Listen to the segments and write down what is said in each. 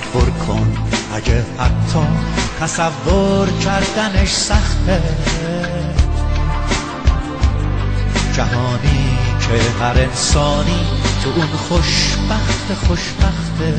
تصور کن اگه حتی تصور کردنش سخته. جهانی که هر انسانی تو اون خوشبخته.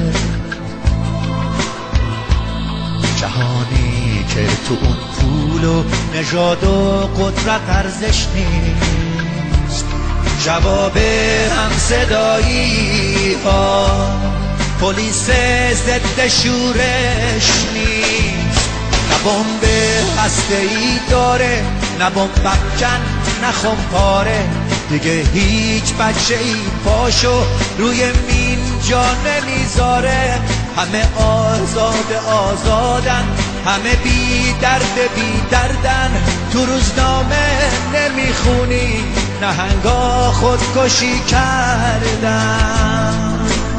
جهانی که تو اون پول و نژاد و قدرت ارزش نیست. جواب هم صدایی ها پلیس ضد شورش نیست. نه بمب هسته‌ای داره، نه بمب افکن، نه خمپاره. دیگه هیچ بچه‌ای پاشو روی مین جا نمیذاره. همه آزادن، همه بی دردن. تو روزنامه نمیخونی نهنگا خودکشی کردن.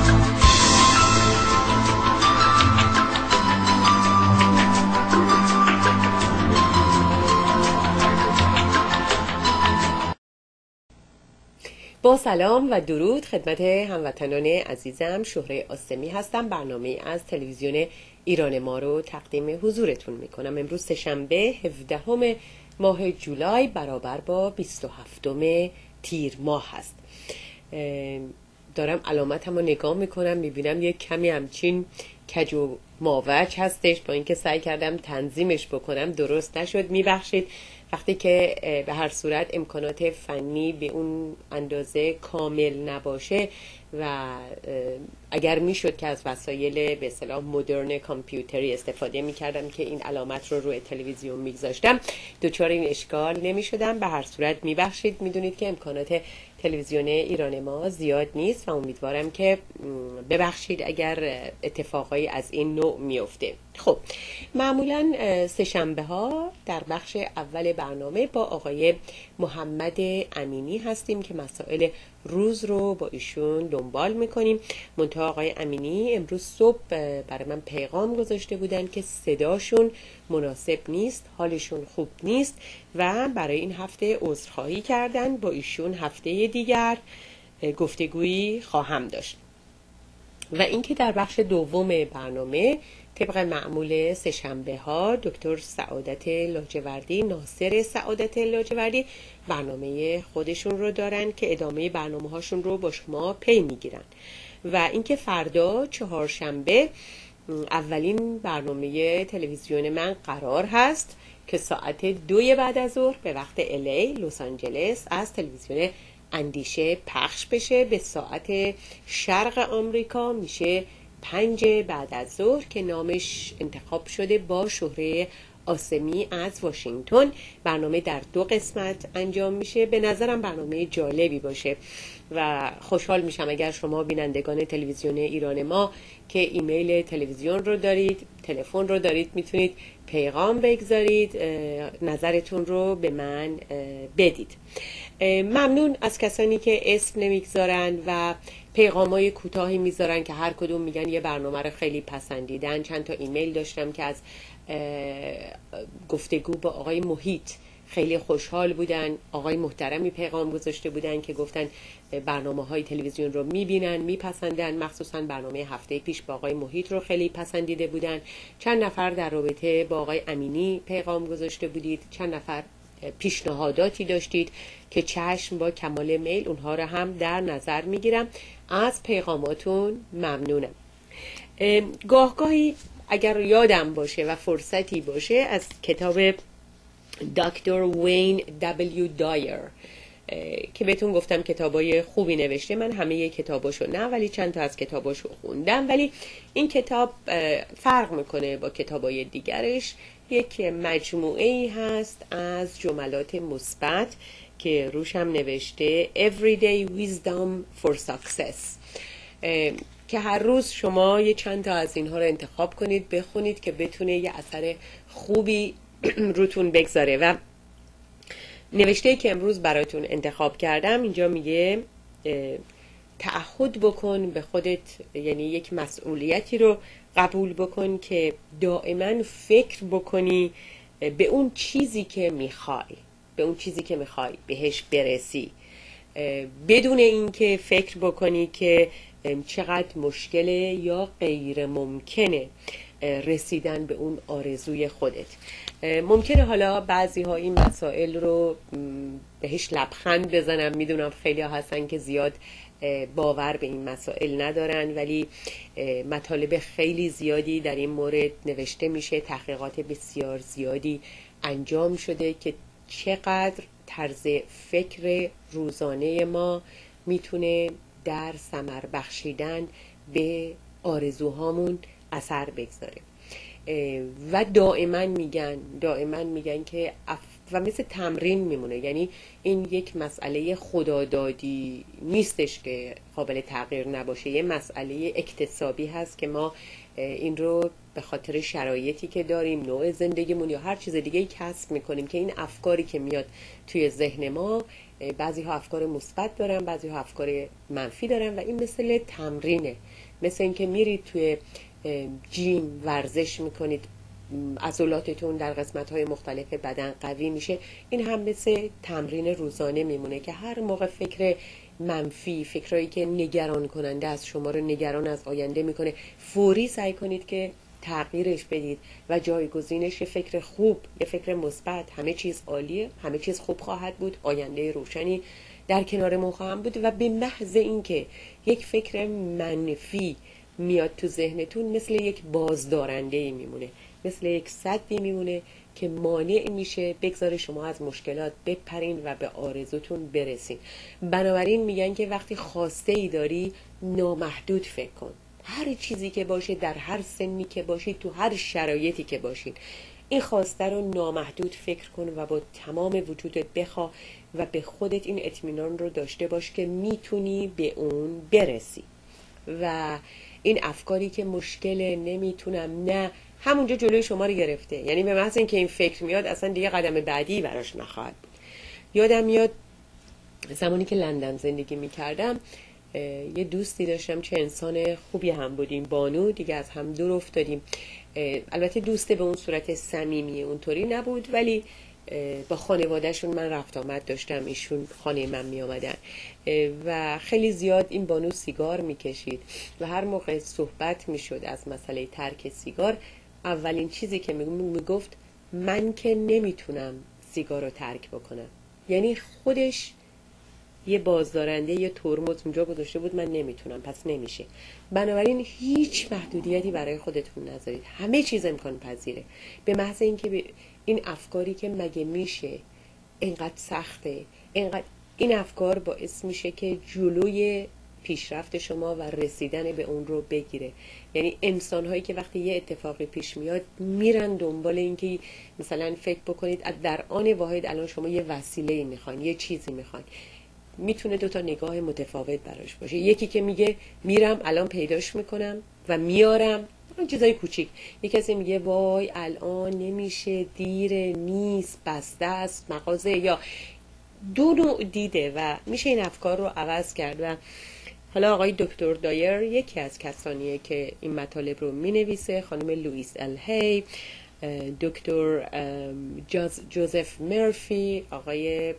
با سلام و درود خدمت هموطنان عزیزم، شهره آسمی هستم. برنامه از تلویزیون ایران ما رو تقدیم حضورتون میکنم. امروز سه‌شنبه 17 ماه جولای برابر با 27 تیر ماه هست. دارم علامتم رو نگاه میکنم، میبینم یک کمی همچین کج و ماوج هستش. با اینکه سعی کردم تنظیمش بکنم درست نشد، میبخشید. وقتی که به هر صورت امکانات فنی به اون اندازه کامل نباشه و اگر میشد که از وسایل به اصطلاح مدرن کامپیوتری استفاده میکردم که این علامت رو روی تلویزیون میگذاشتم، دچار این اشکال نمیشدم. به هر صورت میبخشید، میدونید که امکانات تلویزیون ایران ما زیاد نیست و امیدوارم که ببخشید اگر اتفاقایی از این نوع میفته. خب معمولا سه‌شنبه ها در بخش اول برنامه با آقای محمد امینی هستیم که مسائل روز رو با ایشون دنبال میکنیم. منتها آقای امینی امروز صبح برای من پیغام گذاشته بودن که صداشون مناسب نیست، حالشون خوب نیست و برای این هفته عذرخواهی کردن. با ایشون هفته دیگر گفتگویی خواهم داشت. و اینکه در بخش دوم برنامه طبق معمول سه‌شنبه ها دکتر سعادت لاجوردی، ناصر سعادت لاجوردی برنامه خودشون رو دارن که ادامه برنامه هاشون رو با شما پی میگیرن. و اینکه فردا چهارشنبه اولین برنامه تلویزیون من قرار هست که ساعت 2 بعد از ظهر به وقت LA لس آنجلس از تلویزیون اندیشه پخش بشه. به ساعت شرق آمریکا میشه 5 بعد از ظهر که نامش انتخاب شده با شهره آسمی از واشنگتن. برنامه در 2 قسمت انجام میشه. به نظرم برنامه جالبی باشه و خوشحال میشم اگر شما بینندگان تلویزیون ایران ما که ایمیل تلویزیون رو دارید، تلفن رو دارید، میتونید پیغام بگذارید، نظرتون رو به من بدید. ممنون از کسانی که اسم نمیگذارن و پیغامای کوتاهی میذارن که هر کدوم میگن یه برنامه رو خیلی پسندیدن. چند تا ایمیل داشتم که از گفتگو با آقای محیط خیلی خوشحال بودن. آقای محترمی پیغام گذاشته بودن که گفتن برنامه های تلویزیون رو میبینن، میپسندن. مخصوصا برنامه هفته پیش با آقای محیط رو خیلی پسندیده بودن. چند نفر در رابطه با آقای امینی پیغام گذاشته بودید. چند نفر پیشنهاداتی داشتید که چشم با کمال میل اونها رو هم در نظر میگیرم. از پیغاماتون ممنونم. گاهگاهی اگر یادم باشه و فرصتی باشه از کتاب دکتر وین دبلیو دایر که بهتون گفتم کتابای خوبی نوشته. من همه کتاباشو نه ولی چند تا از کتاباشو خوندم، ولی این کتاب فرق میکنه با کتابای دیگرش. یک مجموعه ای هست از جملات مثبت که روش هم نوشته Everyday Wisdom for Success که هر روز شما یه چند تا از اینها رو انتخاب کنید بخونید که بتونه یه اثر خوبی روتون بگذاره. و نوشته که امروز براتون انتخاب کردم اینجا میگه تعهد بکن به خودت، یعنی یک مسئولیتی رو قبول بکن که دائما فکر بکنی به اون چیزی که میخوای بهش برسی، بدون اینکه فکر بکنی که چقدر مشکله یا غیر ممکنه رسیدن به اون آرزوی خودت. ممکنه حالا بعضی ها این مسائل رو بهش لبخند بزنم، میدونم خیلی ها هستن که زیاد باور به این مسائل ندارن، ولی مطالب خیلی زیادی در این مورد نوشته میشه، تحقیقات بسیار زیادی انجام شده که چقدر طرز فکر روزانه ما میتونه در ثمر بخشیدن به آرزوهامون اثر بگذاره. و دائما میگن که و مثل تمرین میمونه، یعنی این یک مسئله خدادادی نیستش که قابل تغییر نباشه، یه مسئله اکتسابی هست که ما این رو به خاطر شرایطی که داریم، نوع زندگیمون یا هر چیز دیگه کسب میکنیم که این افکاری که میاد توی ذهن ما، بعضی ها افکار مثبت دارن، بعضی ها افکار منفی دارن و این مثل تمرینه، مثل اینکه میرید توی جیم ورزش میکنید، عضلاتتون در قسمت‌های مختلف بدن قوی میشه. این هم مثل تمرین روزانه میمونه که هر موقع فکر منفی، فکرایی که نگران کننده از شما رو نگران از آینده میکنه، فوری سعی کنید که تغییرش بدید و جایگزینش یه فکر خوب، یه فکر مثبت، همه چیز عالیه، همه چیز خوب خواهد بود، آینده روشنی در کنارمون خواهم بود. و به محض اینکه یک فکر منفی میاد تو ذهنتون، مثل یک بازدارنده میمونه، مثل یک سدی میمونه که مانع میشه بگذاره شما از مشکلات بپرین و به آرزوتون برسین. بنابراین میگن که وقتی خواسته ای داری، نامحدود فکر کن، هر چیزی که باشه، در هر سنی که باشید، تو هر شرایطی که باشید، این خواسته رو نامحدود فکر کن و با تمام وجودت بخواه و به خودت این اطمینان رو داشته باش که میتونی به اون برسی. و این افکاری که مشکل، نمیتونم، نه، همونجا جلوی شما رو گرفته. یعنی به محض اینکه این فکر میاد، اصلا دیگه قدم بعدی براش نخواهد بود. یادم میاد زمانی که لندن زندگی میکردم، یه دوستی داشتم، چه انسان خوبی هم بودیم، بانو، دیگه از هم دور افتادیم. البته دوست به اون صورت صمیمی اونطوری نبود، ولی با خانوادهشون من رفت آمد داشتم، ایشون خانه من می آمدن و خیلی زیاد این بانو سیگار می کشید و هر موقع صحبت می شد از مسئله ترک سیگار، اولین چیزی که می گفت من که نمیتونم سیگار رو ترک بکنم. یعنی خودش یه بازدارنده، یه ترمز اونجا گذاشته بود، من نمیتونم، پس نمیشه. بنابراین هیچ محدودیتی برای خودتون نذارید، همه چیز امکان پذیره. به محض اینکه این افکاری که مگه میشه، اینقدر سخته، اینقدر، این افکار باعث میشه که جلوی پیشرفت شما و رسیدن به اون رو بگیره. یعنی انسان هایی که وقتی یه اتفاقی پیش میاد میرن دنبال این که مثلا فکر بکنید در آن واحد الان شما یه وسیله میخواین، یه چیزی میخواین، میتونه دوتا نگاه متفاوت براش باشه. یکی که میگه میرم الان پیداش میکنم و میارم، اون چیزای کوچیک. یکی کسی میگه وای الان نمیشه، دیره، نیست، بسته است مغازه، یا دو نوع دیده و میشه این افکار رو عوض کرد. و حالا آقای دکتر دایر یکی از کسانیه که این مطالب رو مینویسه، خانم لوئیس ال هی، دکتر جوزف مرفی، آقای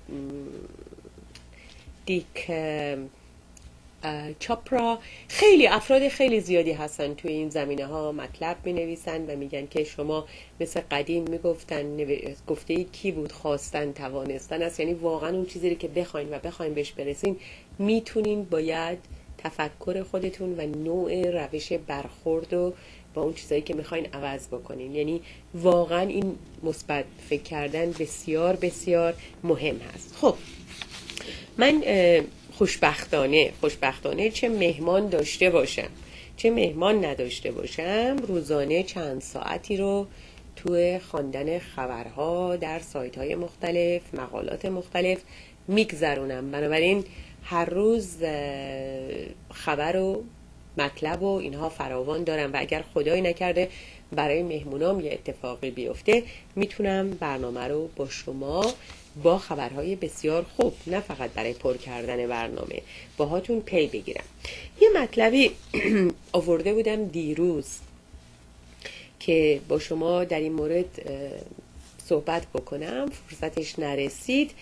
دیک چاپرا، خیلی افراد خیلی زیادی هستن توی این زمینه ها مطلب می نویسن و میگن که شما مثل قدیم میگفتن، گفته کی بود خواستن توانستن است. یعنی واقعا اون چیزی که بخواین و بخواین بهش برسین، میتونین، باید تفکر خودتون و نوع روش برخورد و با اون چیزایی که میخواین عوض بکنین. یعنی واقعا این مثبت فکر کردن بسیار بسیار مهم هست. خب من خوشبختانه چه مهمان داشته باشم چه مهمان نداشته باشم، روزانه چند ساعتی رو توی خواندن خبرها در سایت‌های مختلف، مقالات مختلف میگذرونم. بنابراین هر روز خبر و مطلب و اینها فراوان دارم و اگر خدایی نکرده برای مهمونام یه اتفاقی بیفته، میتونم برنامه رو با شما با خبرهای بسیار خوب، نه فقط برای پر کردن برنامه، باهاتون پی بگیرم. یه مطلبی آورده بودم دیروز که با شما در این مورد صحبت بکنم، فرصتش نرسید،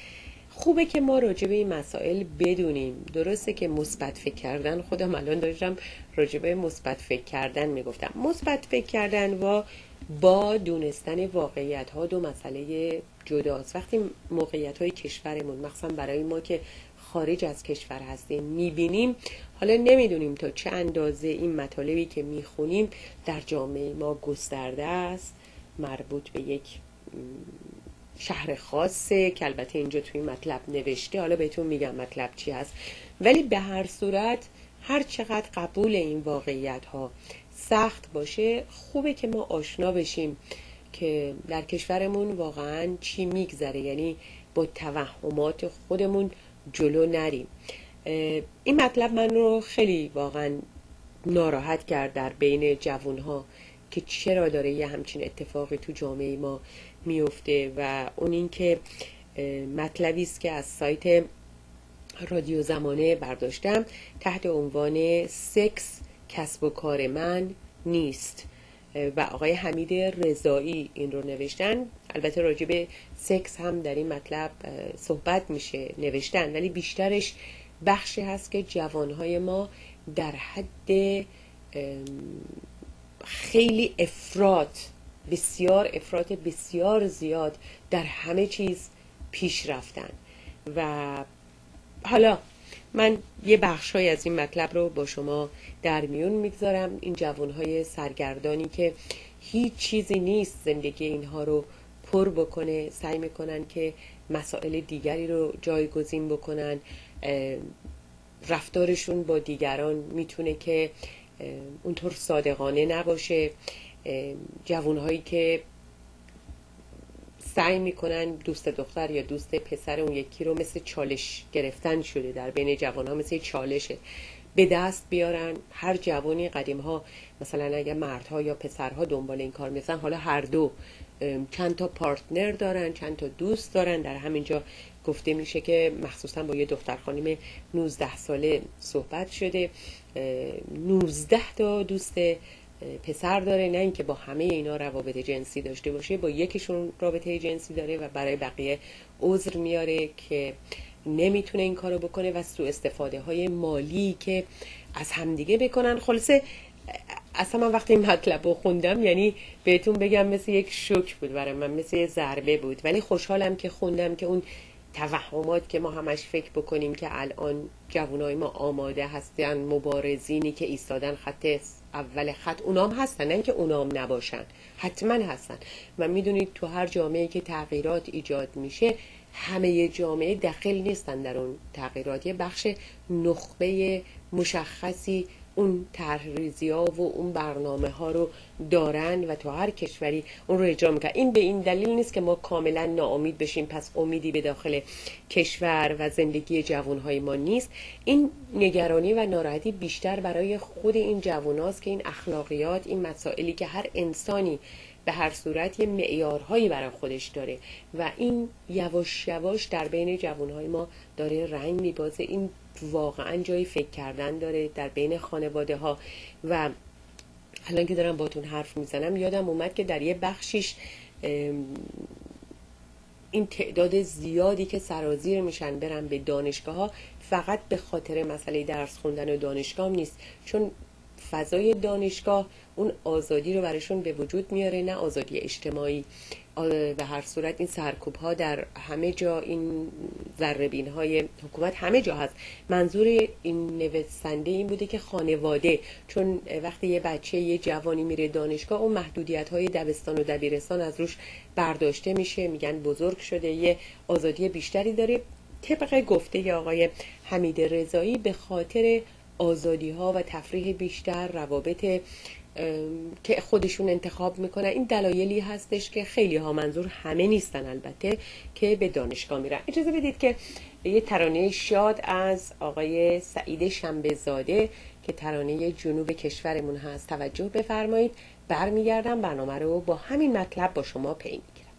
خوبه که ما راجع به این مسائل بدونیم. درسته که مثبت فکر کردن، خودم الان داشتم راجع به مثبت فکر کردن میگفتم. مثبت فکر کردن و با دونستن واقعیت ها دو مسئله جداست. وقتی موقعیت های کشورمون، مخصوصا برای ما که خارج از کشور هستیم، میبینیم، حالا نمیدونیم تا چه اندازه این مطالبی که میخونیم در جامعه ما گسترده است، مربوط به یک شهر خاصه که البته اینجا توی مطلب نوشته، حالا بهتون میگم مطلب چی هست. ولی به هر صورت هر چقدر قبول این واقعیت ها سخت باشه، خوبه که ما آشنا بشیم که در کشورمون واقعا چی میگذره، یعنی با توهمات خودمون جلو نریم. این مطلب من رو خیلی واقعا ناراحت کرد در بین جوانها که چرا داره یه همچین اتفاقی تو جامعه ما میفته و اون این که مطلبی است که از سایت رادیو زمانه برداشتم تحت عنوان سکس کسب و کار من نیست و آقای حمید رضایی این رو نوشتن. البته راجع به سکس هم در این مطلب صحبت میشه نوشتن، ولی بیشترش بخشی هست که جوانهای ما در حد خیلی افراط، بسیار افراط بسیار زیاد در همه چیز پیش رفتن. و حالا من یه بخشای از این مطلب رو با شما در میون میگذارم. این جوانهای سرگردانی که هیچ چیزی نیست زندگی اینها رو پر بکنه، سعی میکنن که مسائل دیگری رو جایگزین بکنن. رفتارشون با دیگران میتونه که اونطور صادقانه نباشه. جوانهایی که سعی میکنن دوست دختر یا دوست پسر اون یکی رو مثل چالش گرفتن شده در بین جوانها، مثل چالشه به دست بیارن. هر جوانی قدیم ها مثلا اگر مردها یا پسرها دنبال این کار میفتن، حالا هر دو چند تا پارتنر دارن، چند تا دوست دارن. در همینجا گفته میشه که مخصوصا با یه دختر خانم 19 ساله صحبت شده، 19 تا دوست پسر داره، نه اینکه با همه اینا روابط جنسی داشته باشه، با یکیشون رابطه جنسی داره و برای بقیه عذر میاره که نمیتونه این کارو بکنه و سوء استفاده های مالی که از همدیگه بکنن. خلاصه اصلا من وقتی این مطلب رو خوندم، یعنی بهتون بگم مثل یک شوک بود برای من، مثل یک ضربه بود. ولی خوشحالم که خوندم که اون توهمات که ما همش فکر بکنیم که الان جوانای ما آماده هستن، مبارزینی که ایستادن خط اول خط، اونام هستن، نه اینکه اونام نباشن، حتما هستن. و میدونید تو هر جامعه که تغییرات ایجاد میشه، همه جامعه دخیل نیستن در اون تغییرات. یه بخش نخبه مشخصی اون طرح‌ریزی ها و اون برنامه ها رو دارن و تو هر کشوری اون رو اجرا میکنن. این به این دلیل نیست که ما کاملا ناامید بشیم پس امیدی به داخل کشور و زندگی جوانهای ما نیست. این نگرانی و ناراحتی بیشتر برای خود این جواناست که این اخلاقیات، این مسائلی که هر انسانی به هر صورت یه معیارهایی برای خودش داره و این یواش یواش در بین جوانهای ما داره رنگ میبازه. این واقعا جای فکر کردن داره در بین خانواده ها. و الان که دارم باتون حرف میزنم یادم اومد که در یه بخشیش این تعداد زیادی که سرازیر میشن برن به دانشگاه ها فقط به خاطر مسئله درس خوندن و دانشگاه هم نیست، چون فضای دانشگاه اون آزادی رو براشون به وجود میاره، نه آزادی اجتماعی. به هر صورت این سرکوب ها در همه جا، این ذره‌بین های حکومت همه جا هست. منظور این نویسنده این بوده که خانواده، چون وقتی یه بچه، یه جوانی میره دانشگاه، اون محدودیت های دبستان و دبیرستان از روش برداشته میشه، میگن بزرگ شده، یه آزادی بیشتری داره. طبق گفته آقای حمید رضایی به خاطر آزادی ها و تفریح بیشتر، روابط که خودشون انتخاب میکنن، این دلایلی هستش که خیلی ها، منظور همه نیستن البته، که به دانشگاه میرن. اجازه بدید که یه ترانه شاد از آقای سعید شنبه زاده که ترانه جنوب کشورمون هست توجه بفرمایید. برمیگردم برنامه رو با همین مطلب با شما پی میگیرم.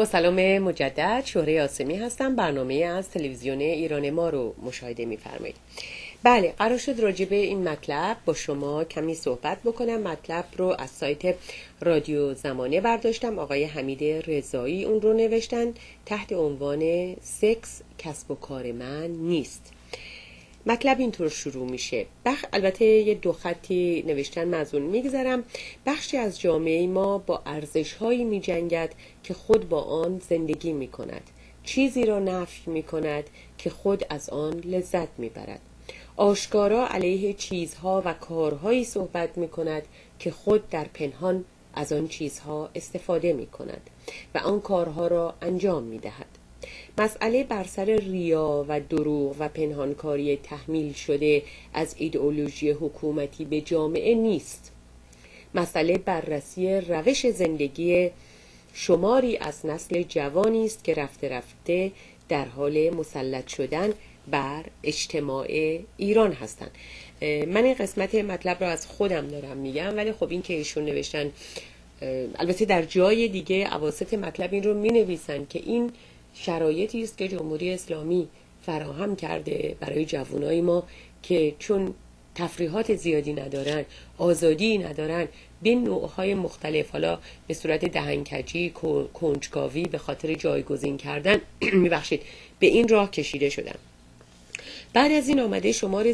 سلام مجدد، شهره آسمی هستم. برنامه از تلویزیون ایران ما رو مشاهده می‌فرمایید. بله، قرار شد راجع به این مطلب با شما کمی صحبت بکنم. مطلب رو از سایت رادیو زمانه برداشتم. آقای حمید رضایی اون رو نوشتن تحت عنوان سکس کسب و کار من نیست. مطلب اینطور شروع میشه. البته یه 2 خطی نوشتن مزون میگذارم. بخشی از جامعه ما با ارزش‌هایی میجنگد که خود با آن زندگی میکند. چیزی را نفی میکند که خود از آن لذت میبرد. آشکارا علیه چیزها و کارهایی صحبت میکند که خود در پنهان از آن چیزها استفاده میکند و آن کارها را انجام میدهد. مسئله بر سر ریا و دروغ و پنهانکاری تحمیل شده از ایدئولوژی حکومتی به جامعه نیست. مسئله بررسی روش زندگی شماری از نسل جوانی است که رفته رفته در حال مسلط شدن بر اجتماع ایران هستند. من این قسمت مطلب را از خودم دارم میگم، ولی خب این که ایشون نوشتن، البته در جای دیگه اواسط مطلب این رو می نویسن که این شرایطی است که جمهوری اسلامی فراهم کرده برای جوانای ما که چون تفریحات زیادی ندارن، آزادی ندارن، به نوعهای مختلف، حالا به صورت دهنکجی، کنجکاوی، به خاطر جایگزین کردن میبخشید، به این راه کشیده شدن. بعد از این آمده شمار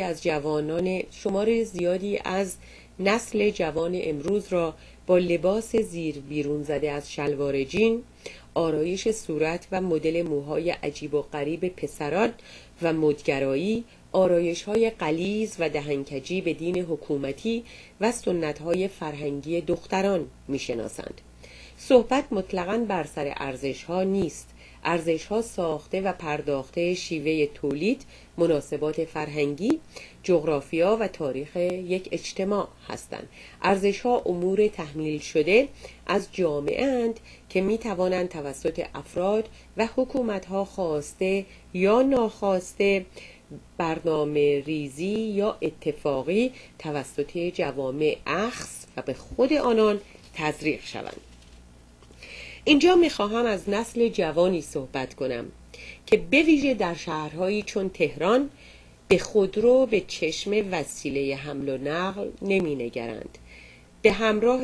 زیادی از نسل جوان امروز را با لباس زیر بیرون زده از شلوار جین، آرایش صورت و مدل موهای عجیب و غریب پسران و مدگرایی، آرایش‌های غلیظ و دهنکجی به دین حکومتی و سنت‌های فرهنگی دختران می‌شناسند. صحبت مطلقاً بر سر ارزش‌ها نیست. ارزش‌ها ساخته و پرداخته شیوه تولید، مناسبات فرهنگی، جغرافیا و تاریخ یک اجتماع هستند. ارزش‌ها امور تحمیل شده از جامعه اند که می‌توانند توسط افراد و حکومت‌ها خواسته یا ناخواسته، برنامه ریزی یا اتفاقی توسط جوامع اخذ و به خود آنان تزریق شوند. اینجا میخواهم از نسل جوانی صحبت کنم که به ویژه در شهرهایی چون تهران به خودرو به چشم وسیله حمل و نقل نمی نگرند. به همراه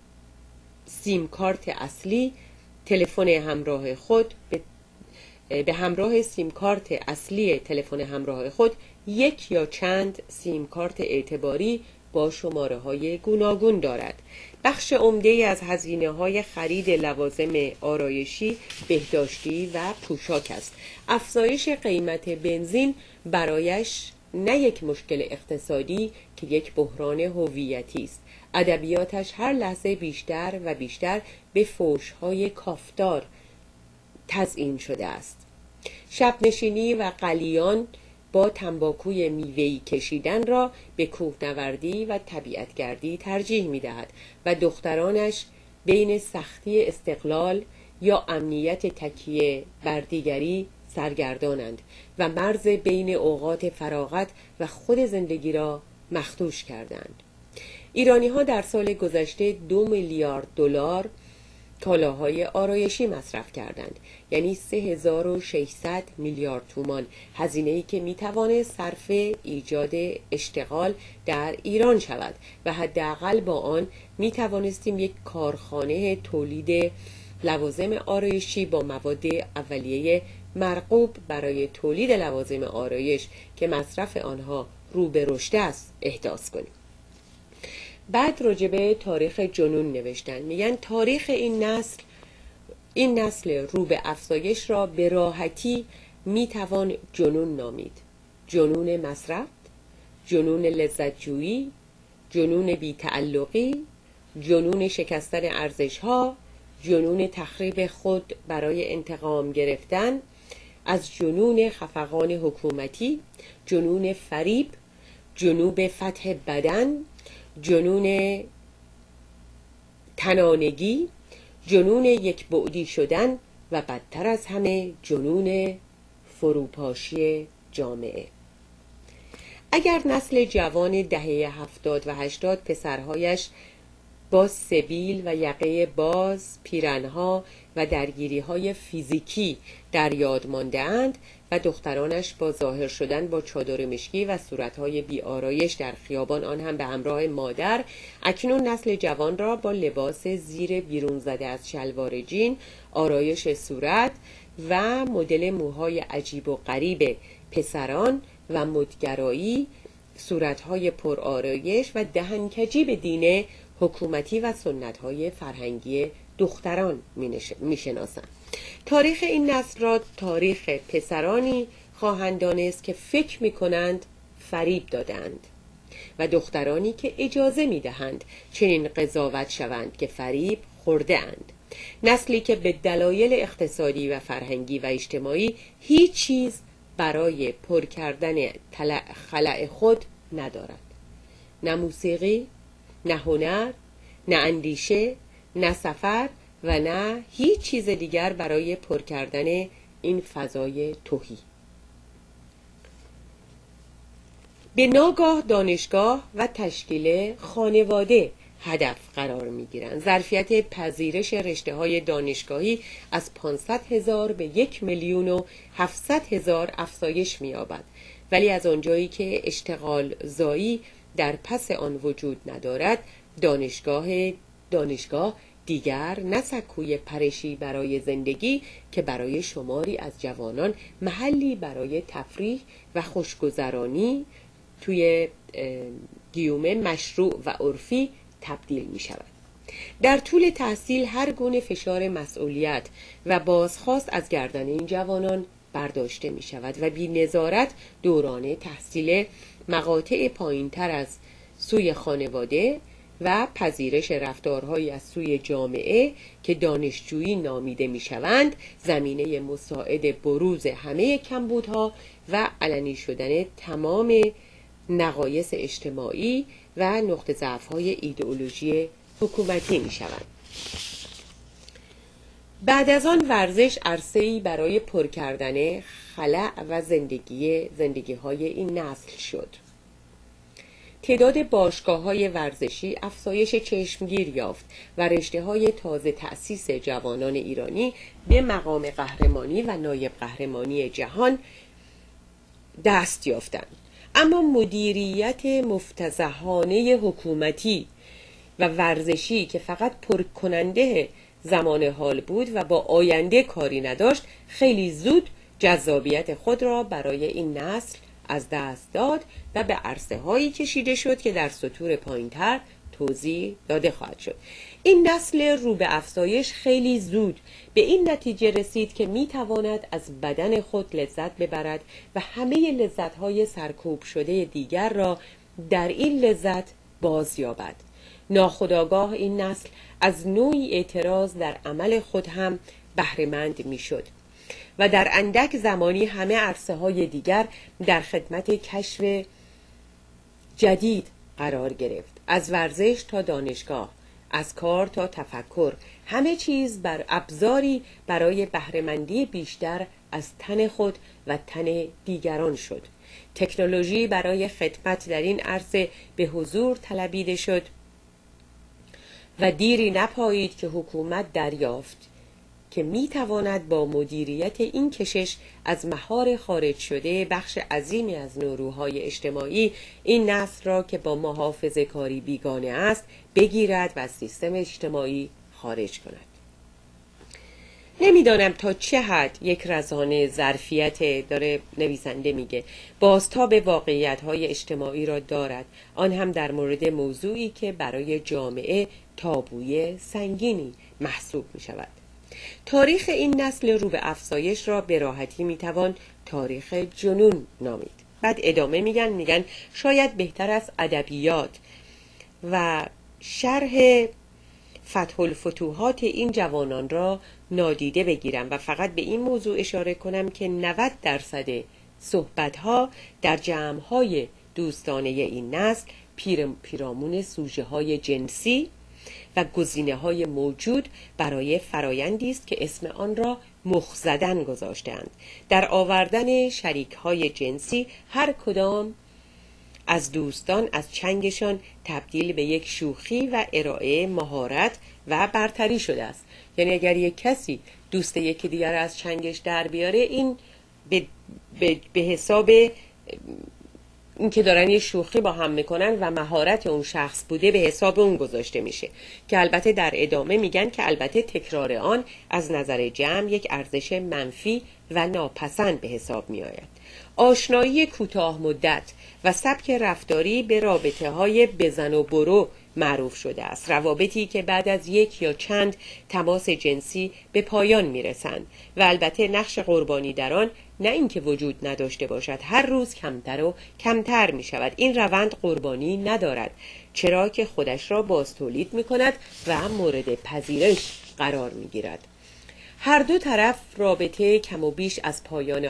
سیم کارت اصلی تلفن همراه خود به همراه سیم کارت اصلی تلفن همراه خود یک یا چند سیم کارت اعتباری با شماره های گوناگون دارد. بخش عمده از هزینه های خرید لوازم آرایشی، بهداشتی و پوشاک است. افزایش قیمت بنزین برایش نه یک مشکل اقتصادی که یک بحران هویتی است. ادبیاتش هر لحظه بیشتر و بیشتر به فحش‌های کافدار تزیین شده است. شب نشینی و قلیان با تنباکوی میوه‌ای کشیدن را به کوهنوردی و طبیعتگردی ترجیح می‌دهد و دخترانش بین سختی استقلال یا امنیت تکیه بر دیگری سرگردانند و مرز بین اوقات فراغت و خود زندگی را مخدوش کردند. ایرانی‌ها در سال گذشته 2 میلیارد دلار کالاهای آرایشی مصرف کردند، یعنی 3600 میلیارد تومان، هزینه‌ای که میتوانست صرف ایجاد اشتغال در ایران شود و حداقل با آن میتوانستیم یک کارخانه تولید لوازم آرایشی با مواد اولیه مرغوب برای تولید لوازم آرایش که مصرف آنها رو به رشد است احداث کنیم. بعد راجبه تاریخ جنون نوشتن، میگن تاریخ این نسل رو به افزایش را به راحتی میتوان جنون نامید. جنون مصرف، جنون لذتجویی، جنون بی‌تعلقی، جنون شکستن ارزش‌ها، جنون تخریب خود برای انتقام گرفتن از جنون خفقان حکومتی، جنون فریب، جنون فتح بدن، جنون تنانگی، جنون یک بعدی شدن و بدتر از همه جنون فروپاشی جامعه. اگر نسل جوان دهه 70 و 80 پسرهایش با سبیل و یقه باز، پیرنها و درگیری‌های فیزیکی در یاد مانده‌اند و دخترانش با ظاهر شدن با چادر مشکی و صورت‌های بی‌آرایش در خیابان، آن هم به همراه مادر، اکنون نسل جوان را با لباس زیر بیرون زده از شلوار جین، آرایش صورت و مدل موهای عجیب و غریب پسران و مدگرایی، صورت‌های پرآرایش و دهنکجی به دین حکومتی و سنت‌های فرهنگی دختران می‌شناسند. تاریخ این نسل را تاریخ پسرانی خواهند دانست که فکر می‌کنند فریب دادند و دخترانی که اجازه می‌دهند چنین قضاوت شوند که فریب خورده‌اند. نسلی که به دلایل اقتصادی و فرهنگی و اجتماعی هیچ چیز برای پر کردن خلأ خود ندارد. نه موسیقی، نه هنر، نه اندیشه، نه سفر و نه هیچ چیز دیگر برای پر کردن این فضای تهی. به ناگاه دانشگاه و تشکیل خانواده هدف قرار می‌گیرند. ظرفیت پذیرش رشته‌های دانشگاهی از 500,000 به 1,700,000 افزایش می‌یابد، ولی از آنجایی که اشتغال زایی در پس آن وجود ندارد، دانشگاه دیگر نه سکوی پرشی برای زندگی که برای شماری از جوانان محلی برای تفریح و خوشگذرانی توی گیومه مشروع و عرفی تبدیل می شود. در طول تحصیل هر گونه فشار مسئولیت و بازخواست از گردن این جوانان برداشته می شود و بی نظارت دوران تحصیل مقاطع پایین تر از سوی خانواده و پذیرش رفتارهایی از سوی جامعه که دانشجویی نامیده می شوند زمینه مساعد بروز همه کمبودها و علنی شدن تمام نقایص اجتماعی و نقطه ضعف‌های ایدئولوژی حکومتی می شوند. بعد از آن ورزش عرصه‌ای برای پر کردن خلأ و زندگی‌های این نسل شد. تعداد باشگاه‌های ورزشی افزایش چشمگیر یافت و رشته‌های تازه تأسیس جوانان ایرانی به مقام قهرمانی و نایب قهرمانی جهان دست یافتند. اما مدیریت مفتضحانه حکومتی و ورزشی که فقط پرکننده زمان حال بود و با آینده کاری نداشت، خیلی زود جذابیت خود را برای این نسل از دست داد و به عرصه هایی کشیده شد که در سطور پایین‌تر توضیح داده خواهد شد. این نسل رو به افزایش خیلی زود به این نتیجه رسید که میتواند از بدن خود لذت ببرد و همه لذت‌های سرکوب شده دیگر را در این لذت باز یابد. ناخودآگاه این نسل از نوعی اعتراض در عمل خود هم بهره‌مند میشد و در اندک زمانی همه عرصه‌های دیگر در خدمت کشف جدید قرار گرفت. از ورزش تا دانشگاه، از کار تا تفکر، همه چیز بر ابزاری برای بهره‌مندی بیشتر از تن خود و تن دیگران شد. تکنولوژی برای خدمت در این عرصه به حضور طلبیده شد و دیری نپایید که حکومت دریافت که می تواند با مدیریت این کشش از مهار خارج شده بخش عظیمی از نیروهای اجتماعی این نسل را که با محافظه کاری بیگانه است بگیرد و از سیستم اجتماعی خارج کند. نمیدانم تا چه حد یک رسانه ظرفیت، داره نویسنده میگه، بازتاب واقعیت‌های اجتماعی را دارد، آن هم در مورد موضوعی که برای جامعه تابوی سنگینی محسوب می شود. تاریخ این نسل رو به افزایش را به راحتی میتوان تاریخ جنون نامید. بعد ادامه میگن شاید بهتر از ادبیات و شرح فتح الفتوحات این جوانان را نادیده بگیرم و فقط به این موضوع اشاره کنم که 90% صحبت‌ها در جمع‌های دوستانه این نسل پیرامون سوژه‌های جنسی و گزینه‌های موجود برای فرایندی است که اسم آن را مخ زدن گذاشتند. در آوردن شریک‌های جنسی هر کدام از دوستان از چنگشان تبدیل به یک شوخی و ارائه مهارت و برتری شده است. یعنی اگر یک کسی دوست یکی دیگر از چنگش در بیاره، این به حساب این که دارن یه شوخی با هم میکنن و مهارت اون شخص بوده به حساب اون گذاشته میشه، که البته در ادامه میگن که البته تکرار آن از نظر جمع یک ارزش منفی و ناپسند به حساب میآید. آشنایی کوتاه مدت و سبک رفتاری به رابطه های بزن و برو معروف شده است، روابطی که بعد از یک یا چند تماس جنسی به پایان میرسند و البته نقش قربانی در آن نه اینکه وجود نداشته باشد، هر روز کمتر و کمتر می شود. این روند قربانی ندارد، چرا که خودش را باز تولید می کند و مورد پذیرش قرار می گیرد. هر دو طرف رابطه کم و بیش از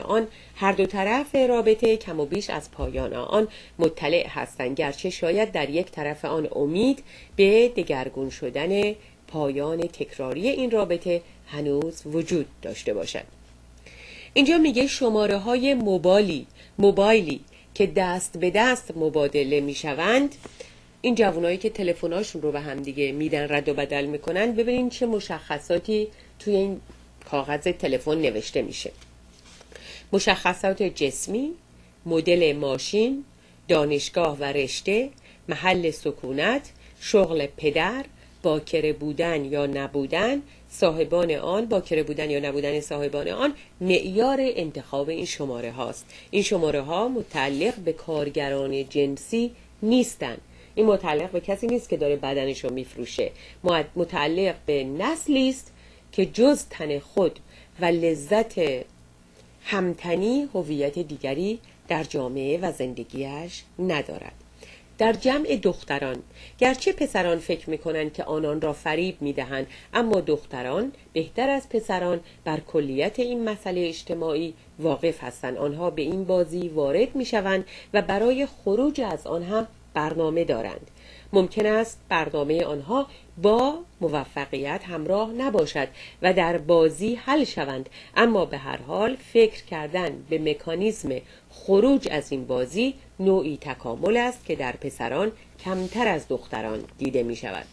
پایان آن مطلع هستند، گرچه شاید در یک طرف آن امید به دگرگون شدن پایان تکراری این رابطه هنوز وجود داشته باشد. اینجا میگه شماره های موبایلی که دست به دست مبادله میشوند، این جوانایی که تلفن‌هاشون رو به هم دیگه میدن رد و بدل میکنن، ببینین چه مشخصاتی توی این کاغذ تلفن نوشته میشه. مشخصات جسمی، مدل ماشین، دانشگاه و رشته، محل سکونت، شغل پدر، باکره بودن یا نبودن صاحبان آن، باکره بودن یا نبودن صاحبان آن معیار انتخاب این شماره هاست. این شماره ها متعلق به کارگران جنسی نیستند. این متعلق به کسی نیست که داره بدنش رو میفروشه. متعلق به نسلی است که جز تن خود و لذت همتنی هویت دیگری در جامعه و زندگیش ندارد. در جمع دختران، گرچه پسران فکر میکنند که آنان را فریب میدهند، اما دختران بهتر از پسران بر کلیت این مسئله اجتماعی واقف هستند. آنها به این بازی وارد میشوند و برای خروج از آن هم برنامه دارند. ممکن است برنامه آنها با موفقیت همراه نباشد و در بازی حل شوند، اما به هر حال فکر کردن به مکانیزم خروج از این بازی نوعی تکامل است که در پسران کمتر از دختران دیده می شود.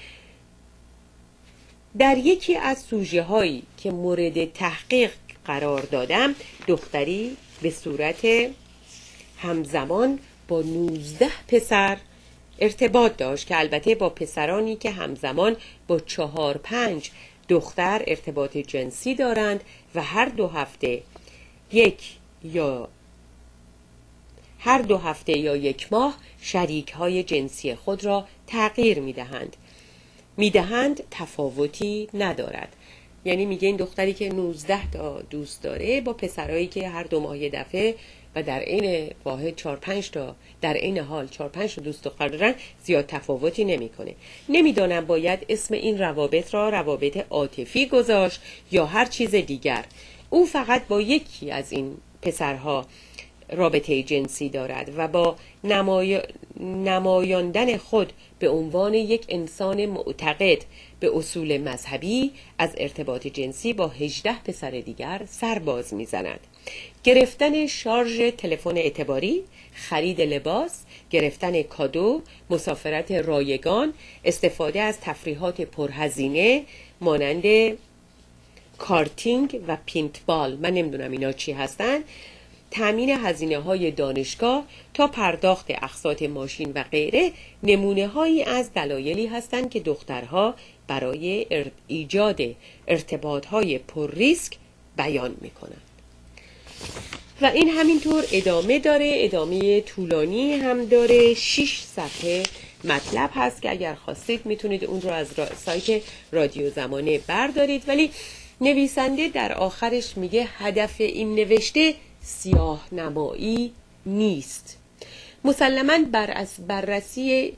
در یکی از سوژه هایی که مورد تحقیق قرار دادم، دختری به صورت همزمان با 19 پسر ارتباط داشت، که البته با پسرانی که همزمان با 4-5 دختر ارتباط جنسی دارند و هر دو هفته یا یک ماه شریک های جنسی خود را تغییر میدهند تفاوتی ندارد. یعنی میگه این دختری که 19 تا دوست داره با پسرایی که هر 2 ماه یه دفعه و در عین واحد 4-5 تا در عین حال 4-5 تا دوست دختر دارن، زیاد تفاوتی نمیکنه. نمیدانم باید اسم این روابط را روابط عاطفی گذاشت یا هر چیز دیگر. او فقط با یکی از این پسرها رابطه جنسی دارد و با نمایاندن خود به عنوان یک انسان معتقد به اصول مذهبی از ارتباط جنسی با 18 پسر دیگر سرباز میزند. گرفتن شارژ تلفن اعتباری، خرید لباس، گرفتن کادو، مسافرت رایگان، استفاده از تفریحات پرهزینه مانند کارتینگ و پینتبال، من نمیدونم اینا چی هستن، تامین هزینه‌های دانشگاه تا پرداخت اقساط ماشین و غیره، نمونه هایی از دلایلی هستند که دخترها برای ایجاد ارتباطهای پر ریسک بیان میکنند. و این همینطور ادامه داره، ادامه طولانی هم داره. 6 صفحه مطلب هست که اگر خواستید میتونید اون رو از سایت رادیو زمانه بردارید، ولی نویسنده در آخرش میگه هدف این نوشته سیاه نمایی نیست. مسلماً بررسی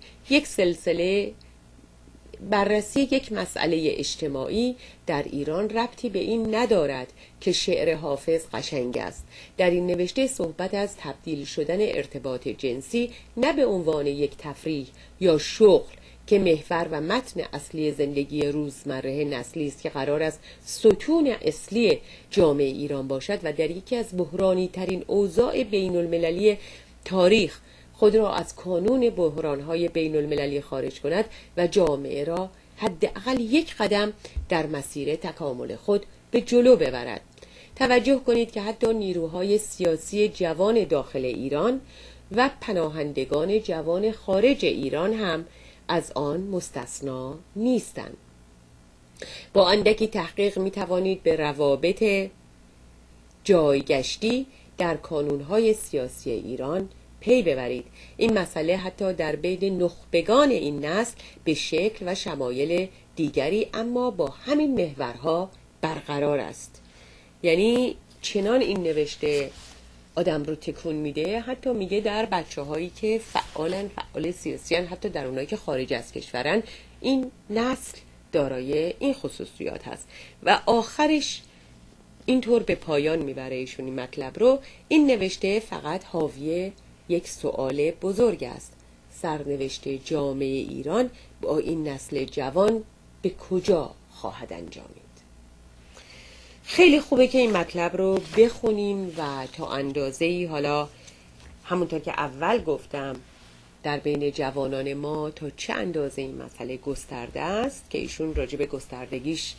یک مسئله اجتماعی در ایران ربطی به این ندارد که شعر حافظ قشنگ است. در این نوشته صحبت از تبدیل شدن ارتباط جنسی نه به عنوان یک تفریح یا شغل که محور و متن اصلی زندگی روزمره نسلی است که قرار است ستون اصلی جامعه ایران باشد و در یکی از بحرانی ترین اوضاع بین المللی تاریخ خود را از کانون بحران‌های بین المللی خارج کند و جامعه را حداقل یک قدم در مسیر تکامل خود به جلو ببرد. توجه کنید که حتی نیروهای سیاسی جوان داخل ایران و پناهندگان جوان خارج ایران هم از آن مستثنا نیستند. با اندکی تحقیق می توانید به روابط جایگشتی در کانونهای سیاسی ایران پی ببرید. این مسئله حتی در بین نخبگان این نسل به شکل و شمایل دیگری اما با همین محورها برقرار است. یعنی چنان این نوشته آدم رو تکون میده، حتی میگه در بچه هایی که فعال سیاسی هن، حتی در اونایی که خارج از کشورن، این نسل دارای این خصوصیات هست. و آخرش اینطور به پایان میبره ایشون این مطلب رو. این نوشته فقط حاوی یک سوال بزرگ است: سرنوشت جامعه ایران با این نسل جوان به کجا خواهد انجامید؟ خیلی خوبه که این مطلب رو بخونیم و تا اندازه‌ای، حالا همونطور که اول گفتم، در بین جوانان ما تا چه اندازه این مسئله گسترده است، که ایشون راجع به گستردگیش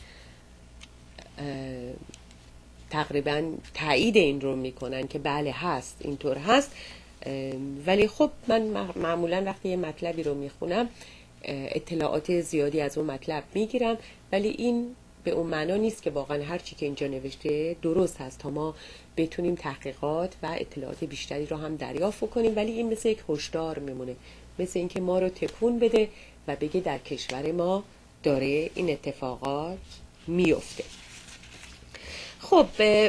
تقریبا تایید این رو میکنن که بله هست، اینطور هست. ولی خب من معمولا وقتی یه مطلبی رو میخونم اطلاعات زیادی از اون مطلب میگیرم، ولی این به اون معنا نیست که واقعا هر چی که اینجا نوشته درست هست تا ما بتونیم تحقیقات و اطلاعات بیشتری رو هم دریافت کنیم. ولی این مثل یک هشدار میمونه، مثل اینکه ما رو تکون بده و بگه در کشور ما داره این اتفاقات میفته. خب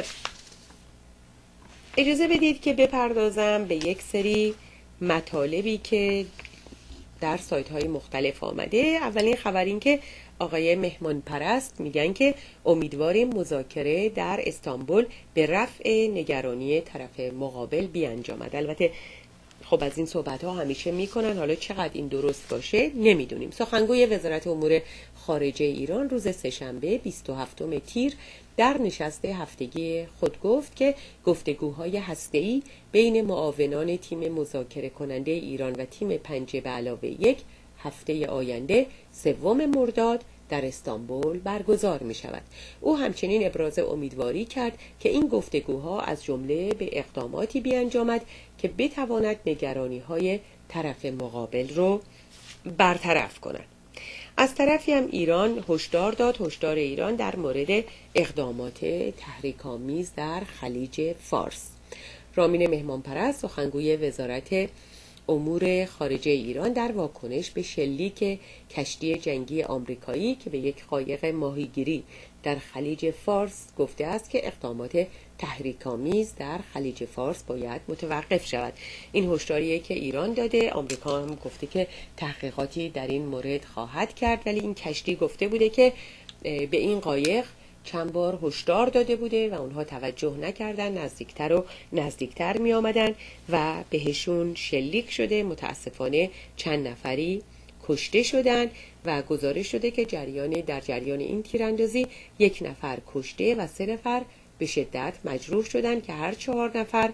اجازه بدید که بپردازم به یک سری مطالبی که در سایت های مختلف آمده. اولین خبر این که آقای مهمان پرست میگن که امیدواریم مذاکره در استانبول به رفع نگرانی طرف مقابل بیانجامد. البته خب از این صحبت ها همیشه میکنن، حالا چقدر این درست باشه نمیدونیم. سخنگوی وزارت امور خارجه ایران روز سه‌شنبه 27 تیر در نشست هفتگی خود گفت که گفتگوهای هسته‌ای بین معاونان تیم مذاکره کننده ایران و تیم 5+1 هفته آینده 3 مرداد در استانبول برگزار می شود. او همچنین ابراز امیدواری کرد که این گفتگوها از جمله به اقداماتی بیانجامد که بتواند نگرانی‌های طرف مقابل رو برطرف کند. از طرفی هم ایران هشدار داد، هشدار ایران در مورد اقدامات تحریک‌آمیز در خلیج فارس. رامین مهمانپرست سخنگوی وزارت امور خارجه ایران در واکنش به شلیک کشتی جنگی آمریکایی که به یک قایق ماهیگیری در خلیج فارس گفته است که اقدامات تحریک‌آمیز در خلیج فارس باید متوقف شود. این هشداریه که ایران داده. آمریکا هم گفته که تحقیقاتی در این مورد خواهد کرد، ولی این کشتی گفته بوده که به این قایق چند بار هشدار داده بوده و اونها توجه نکردن، نزدیکتر و نزدیکتر می آمدن و بهشون شلیک شده. متاسفانه چند نفری کشته شدن و گزارش شده که در جریان این تیراندازی 1 نفر کشته و 3 نفر به شدت مجروح شدن که هر 4 نفر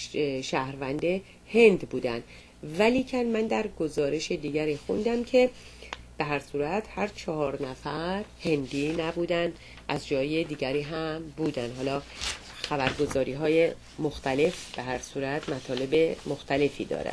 شهروند هند بودن. ولی که من در گزارش دیگری خوندم که به هر صورت هر 4 نفر هندی نبودن، از جای دیگری هم بودن. حالا خبرگزاری های مختلف به هر صورت مطالب مختلفی دارن.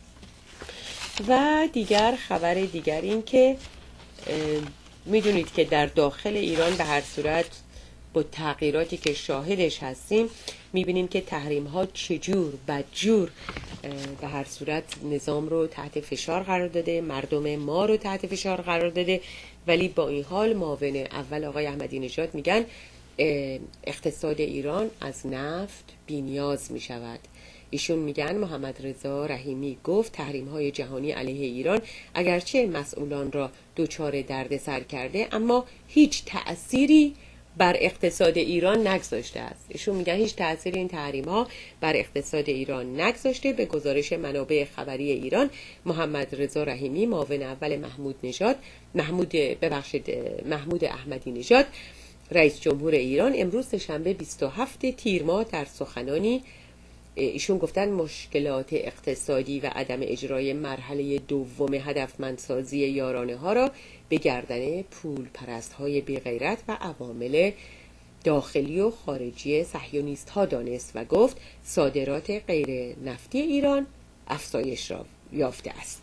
و دیگر خبر دیگر این که میدونید که در داخل ایران به هر صورت با تغییراتی که شاهدش هستیم میبینیم که تحریم ها چجور بدجور به هر صورت نظام رو تحت فشار قرار داده، مردم ما رو تحت فشار قرار داده. ولی با این حال معاون اول آقای احمدی نژاد میگن اقتصاد ایران از نفت بی‌نیاز میشود. ایشون میگن محمد رضا رحیمی گفت تحریم های جهانی علیه ایران اگرچه مسئولان را دچار دردسر کرده اما هیچ تأثیری بر اقتصاد ایران نگذاشته است. ایشون میگن هیچ تأثیری این تحریم ها بر اقتصاد ایران نگذاشته. به گزارش منابع خبری ایران، محمد رضا رحیمی معاون اول محمود احمدی نژاد رئیس جمهور ایران امروز سه‌شنبه 27 تیر ماه در سخنانی ایشون گفتن مشکلات اقتصادی و عدم اجرای مرحله دوم هدفمندسازی یارانه ها را به گردن پول پرست های بی‌غیرت و عوامل داخلی و خارجی صهیونیست ها دانست و گفت صادرات غیر نفتی ایران افزایش را یافته است.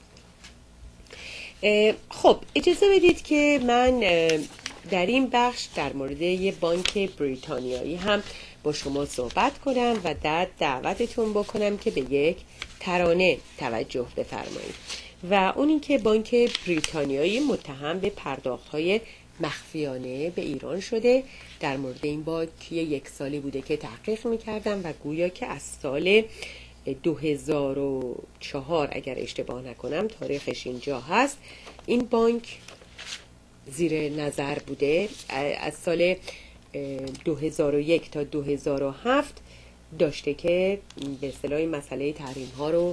خب اجازه بدید که من در این بخش در مورد یه بانک بریتانیایی هم با شما صحبت کنم و دعوتتون بکنم که به یک ترانه توجه بفرمایید و اون این که بانک بریتانیایی متهم به پرداخت‌های مخفیانه به ایران شده. در مورد این بانک یک سالی بوده که تحقیق می‌کردم و گویا که از سال 2004 اگر اشتباه نکنم تاریخش اینجا هست، این بانک زیر نظر بوده. از سال 2001 تا 2007 داشته که به اصطلاح مسئله تحریم ها رو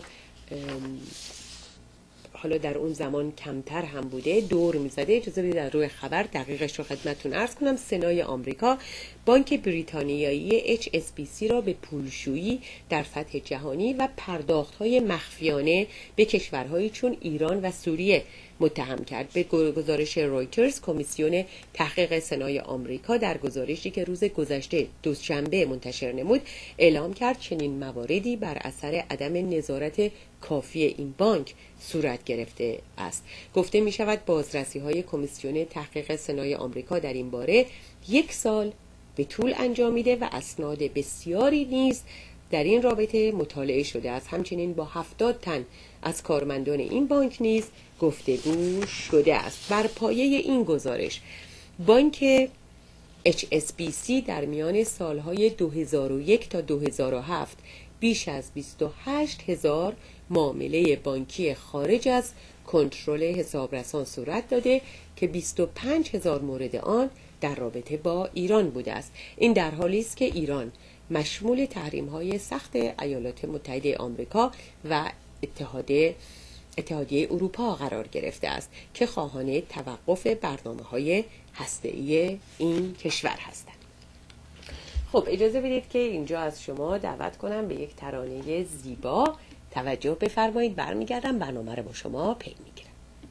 حالا در اون زمان کمتر هم بوده دور میزده. اجازه بدید در روی خبر دقیقش رو خدمتتون عرض کنم. سنای آمریکا بانک بریتانیایی HSBC را به پولشویی در سطح جهانی و پرداخت‌های مخفیانه به کشورهایی چون ایران و سوریه متهم کرد. به گزارش رویترز، کمیسیون تحقیق سنای آمریکا در گزارشی که روز گذشته دوشنبه منتشر نمود اعلام کرد چنین مواردی بر اثر عدم نظارت کافی این بانک صورت گرفته است. گفته می شود بازرسی‌های کمیسیون تحقیق سنای آمریکا در این باره 1 سال به طول انجامیده و اسناد بسیاری نیز در این رابطه مطالعه شده است. همچنین با 70 تن از کارمندان این بانک نیز گفتگو شده است. بر پایه این گزارش بانک HSBC در میان سالهای 2001 تا 2007 بیش از 28,000 معامله بانکی خارج از کنترل حسابرسان صورت داده که 25,000 مورد آن در رابطه با ایران بوده است. این در حالی است که ایران مشمول تحریم‌های سخت ایالات متحده آمریکا و اتحادیه اروپا قرار گرفته است که خواهان توقف برنامه‌های هسته‌ای این کشور هستند. خب اجازه بدید که اینجا از شما دعوت کنم به یک ترانه زیبا توجه بفرمایید. برمیگردم برنامه رو با شما پی میگیرم.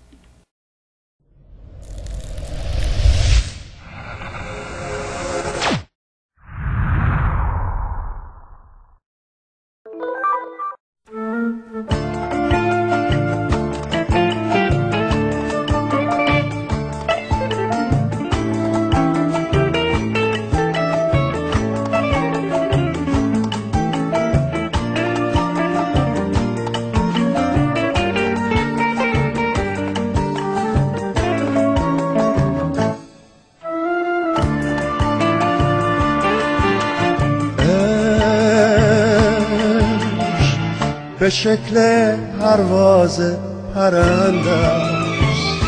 به شکل پرواز پرنده است،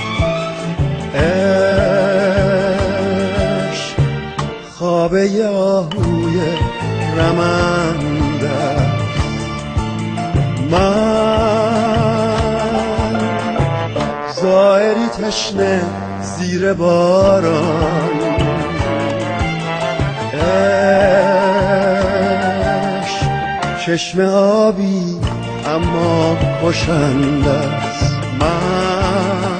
عشق خوابه آهوی رمنده است. من زائری تشنه زیر باران، چشم آبی اما خوشند است. من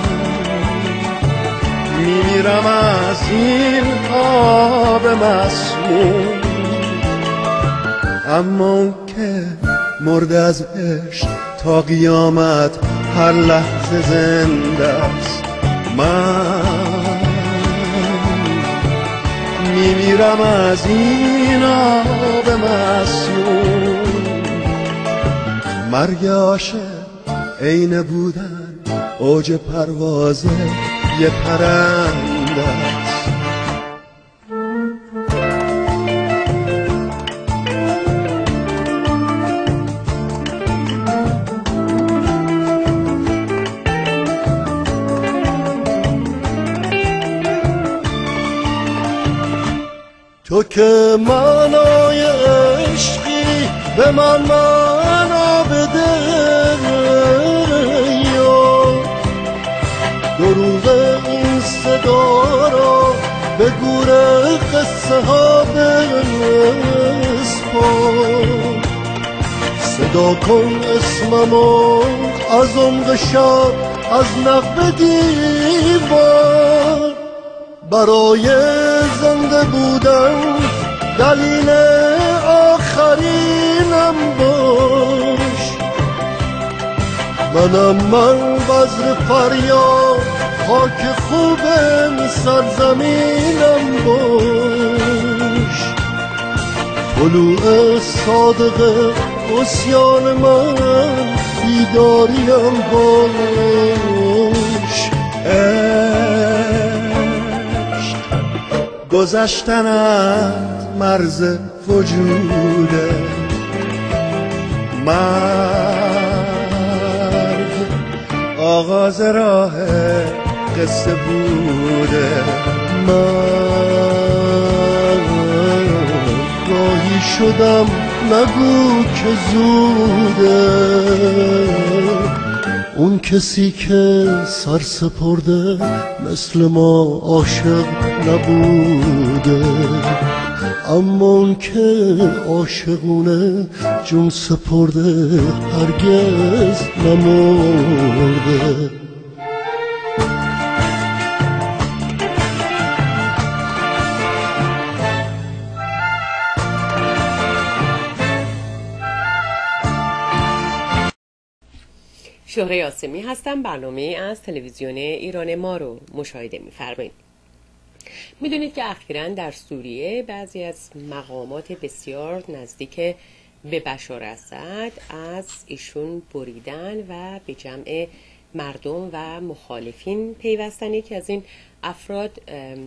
میمیرم از این آب مسموم، اما اون که مرده از عشق تا قیامت هر لحظه زنده است. من میمیرم از این آب مسموم. مرگ عاشق عین بودن اوج پرواز یه پرنده است. تو که معنای عشقی به من معنا بده، یا دروغ این صدا را به گور قصه ها بسپار. صدا کن اسممو از عمق شب، از نقب دیوار. برای زنده بودن دلیل آخرینم باش. من بذر فریاد خاک خوبم سرزمینم باش. طلوع صادق عصیان من بیداریم باش. عشق گذشتنت مرز وجوده، مرگ آغاز راه قصه بوده. من راهی شدم نگو که زوده. اون کسی که سر سپرده مثل ما عاشق نبوده، اما اون که عاشقونه جون سپرده هرگز نمرده. شهره آسمی هستم. برنامه از تلویزیون ایران ما رو مشاهده می‌فرمایید. میدونید که اخیراً در سوریه بعضی از مقامات بسیار نزدیک به بشار اسد از ایشون بریدن و به جمع مردم و مخالفین پیوستن. یکی از این افراد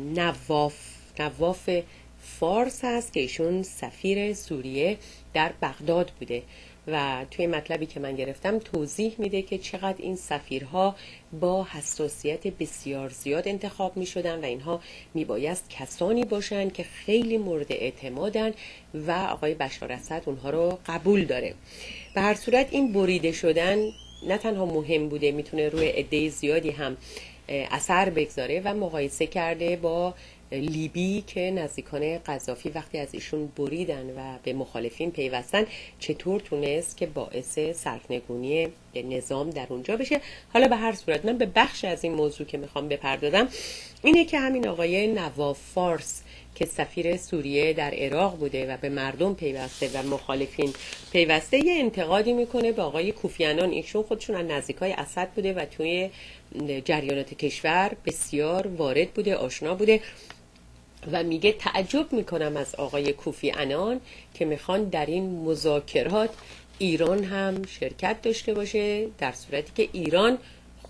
نواف فارس هست که ایشون سفیر سوریه در بغداد بوده و توی مطلبی که من گرفتم توضیح میده که چقدر این سفیرها با حساسیت بسیار زیاد انتخاب میشدن و اینها میبایست کسانی باشن که خیلی مورد اعتمادن و آقای بشار اسد اونها رو قبول داره. به هر صورت این بریده شدن نه تنها مهم بوده، میتونه روی عده زیادی هم اثر بگذاره و مقایسه کرده با لیبی که نزدیکان قذافی وقتی از ایشون بریدن و به مخالفین پیوستن چطور تونست که باعث سرنگونی نظام در اونجا بشه. حالا به هر صورت من به بخش از این موضوع که میخوام بپردازم اینه که همین آقای نواف فارس که سفیر سوریه در عراق بوده و به مردم پیوسته و مخالفین پیوسته یه انتقادی میکنه به آقای کوفی عنان. ایشون خودشون از نزدیکای اسد بوده و توی جریانات کشور بسیار وارد بوده، آشنا بوده و میگه تعجب میکنم از آقای کوفی عنان که میخوان در این مذاکرات ایران هم شرکت داشته باشه، در صورتی که ایران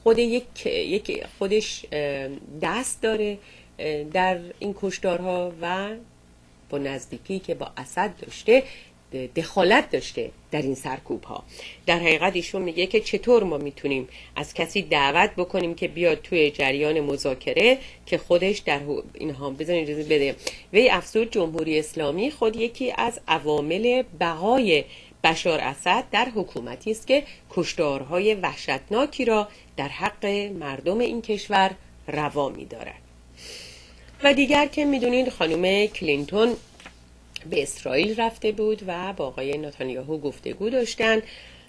خودش دست داره در این کشتارها و با نزدیکی که با اسد داشته دخالت داشته در این سرکوب ها. در حقیقت ایشون میگه که چطور ما میتونیم از کسی دعوت بکنیم که بیاد توی جریان مذاکره که خودش در اینها بذارین اجازه بده. وی افزود جمهوری اسلامی خود یکی از عوامل بقای بشار اسد در حکومتی است که کشتارهای وحشتناکی را در حق مردم این کشور روا می‌دارد. و دیگر که میدونید خانم کلینتون به اسرائیل رفته بود و با آقای نتانیاهو گفتگو داشتن،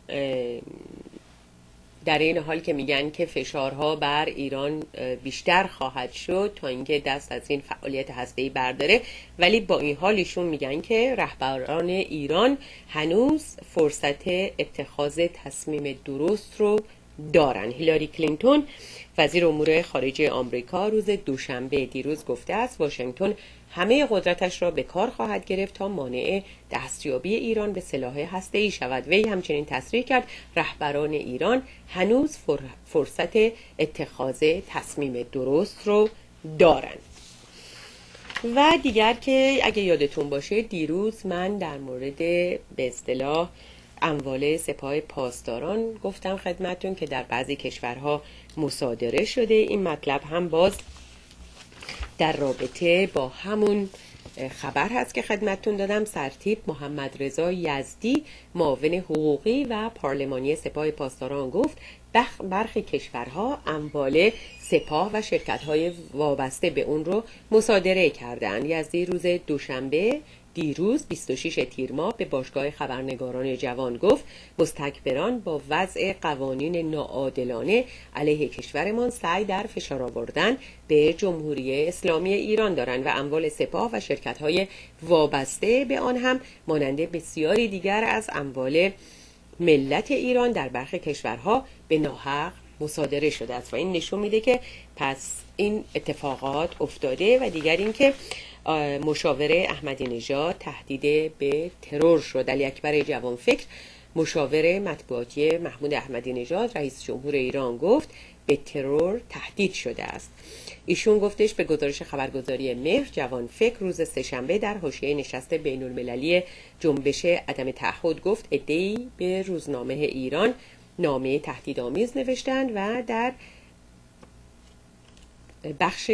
در این حال که میگن که فشارها بر ایران بیشتر خواهد شد تا اینکه دست از این فعالیت هسته‌ای برداره، ولی با این حال ایشون میگن که رهبران ایران هنوز فرصت اتخاذ تصمیم درست رو دارن. هیلاری کلینتون وزیر امور خارجه آمریکا روز دوشنبه دیروز گفته است واشنگتن همه قدرتش را به کار خواهد گرفت تا مانع دستیابی ایران به سلاح هسته‌ای شود. وی همچنین تصریح کرد رهبران ایران هنوز فرصت اتخاذ تصمیم درست رو دارند. و دیگر که اگه یادتون باشه دیروز من در مورد به اصطلاح اموال سپاه پاسداران گفتم خدمتتون که در بعضی کشورها مصادره شده. این مطلب هم باز در رابطه با همون خبر هست که خدمتتون دادم. سرتیپ محمد رضا یزدی معاون حقوقی و پارلمانی سپاه پاسداران گفت برخی کشورها اموال سپاه و شرکت‌های وابسته به اون رو مصادره کردند. یزدی روز دوشنبه دیروز 26 تیر ماه به باشگاه خبرنگاران جوان گفت مستکبران با وضع قوانین ناعادلانه علیه کشورمان سعی در فشار آوردن به جمهوری اسلامی ایران دارند و اموال سپاه و شرکت‌های وابسته به آن هم مانند بسیاری دیگر از اموال ملت ایران در برخی کشورها به ناحق مصادره شده است و این نشون میده که پس این اتفاقات افتاده. و دیگر این که مشاور احمدی نژاد تهدید به ترور شد. علی اکبر جوانفکر مشاور مطبوعاتی محمود احمدی نژاد رئیس جمهور ایران گفت به ترور تهدید شده است. ایشون گفتش به گزارش خبرگزاری مهر جوانفکر روز سه‌شنبه در حاشیه نشست بین المللی جنبش عدم تعهد گفت عده‌ای به روزنامه ایران نامه تهدیدآمیز نوشتند و در بخش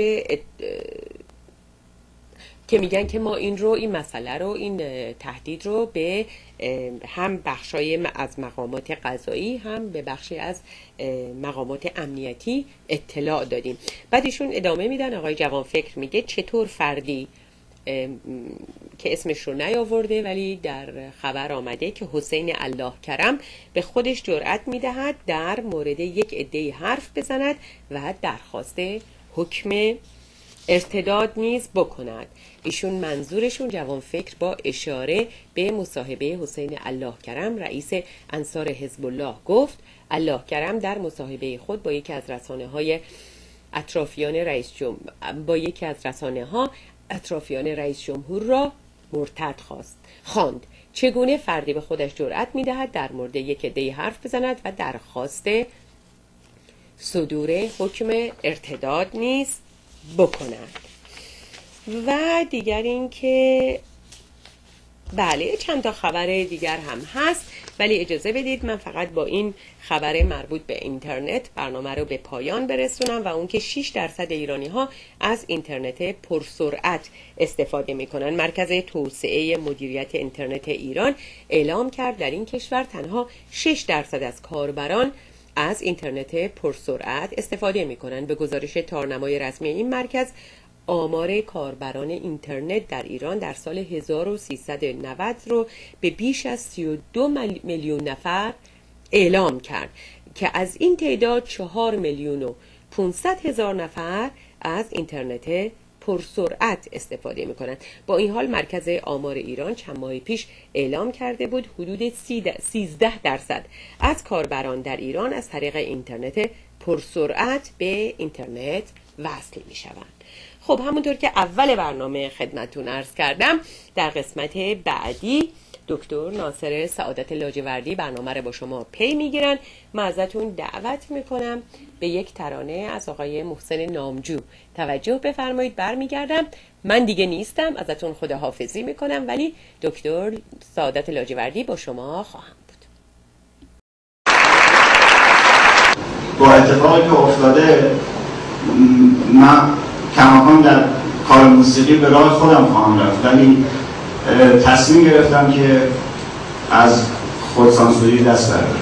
که میگن که ما این مسئله رو، این تهدید رو به هم بخشای از مقامات قضایی هم به بخشی از مقامات امنیتی اطلاع دادیم. بعد ایشون ادامه میدن، آقای جوانفکر میگه چطور فردی که اسمش رو نیاورده ولی در خبر آمده که حسین الله کرم به خودش جرأت میدهد در مورد یک عده‌ای حرف بزند و درخواست حکم ارتداد نیز بکند. ایشون منظورشون جوانفکر با اشاره به مصاحبه حسین الله کرم رئیس انصار حزب الله گفت الله کرم در مصاحبه خود با یکی از رسانه‌های اطرافیان رئیس جمهور را مرتد خواند. چگونه فردی به خودش جرأت می‌دهد در مورد یک عده‌ای حرف بزند و درخواست صدور حکم ارتداد نیز بکند. و دیگر این که بله چند تا خبر دیگر هم هست، ولی اجازه بدید من فقط با این خبر مربوط به اینترنت برنامه رو به پایان برسونم و اون که 6% ایرانی ها از اینترنت پرسرعت استفاده میکنن. مرکز توسعه مدیریت اینترنت ایران اعلام کرد در این کشور تنها 6% از کاربران از اینترنت پرسرعت استفاده میکنن. به گزارش تارنمای رسمی این مرکز آمار کاربران اینترنت در ایران در سال 1390 رو به بیش از 32 میلیون نفر اعلام کرد که از این تعداد 4,500,000 نفر از اینترنت پرسرعت استفاده میکنند. با این حال مرکز آمار ایران چند ماه پیش اعلام کرده بود حدود 13% از کاربران در ایران از طریق اینترنت پرسرعت به اینترنت وصل میشوند. خب همونطور که اول برنامه خدمتتون عرض کردم، در قسمت بعدی دکتر ناصر سعادت لاجوردی برنامه رو با شما پی میگیرن. من ازتون دعوت میکنم به یک ترانه از آقای محسن نامجو توجه بفرمایید. برمیگردم، من دیگه نیستم، ازتون خداحافظی میکنم، ولی دکتر سعادت لاجوردی با شما خواهم بود. با اتفاقی که افتاده من کماکان در کار موسیقی به راه خودم خواهم رفت، ولی تصمیم گرفتم که از خودسانسوری دست بردارم.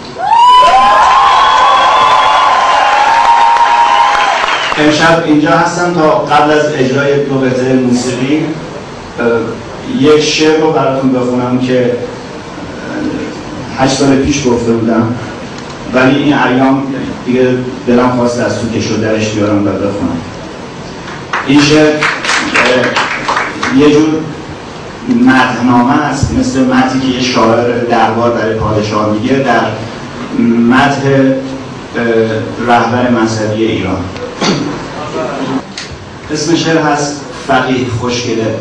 امشب اینجا هستم تا قبل از اجرای 2 قطعه موسیقی یک شعر رو براتون بخونم که 8 سال پیش گفته بودم، ولی این ایام دیگه دلم خواست از تو کش و درش بیارم و بخونم. این شعر یه جور مدحنامه است، مثل مدحی که یه شاعر دربار برای پادشاه میگه در مدح رهبر مذهبی ایران. اسم شعر هست فقیه خوشگله.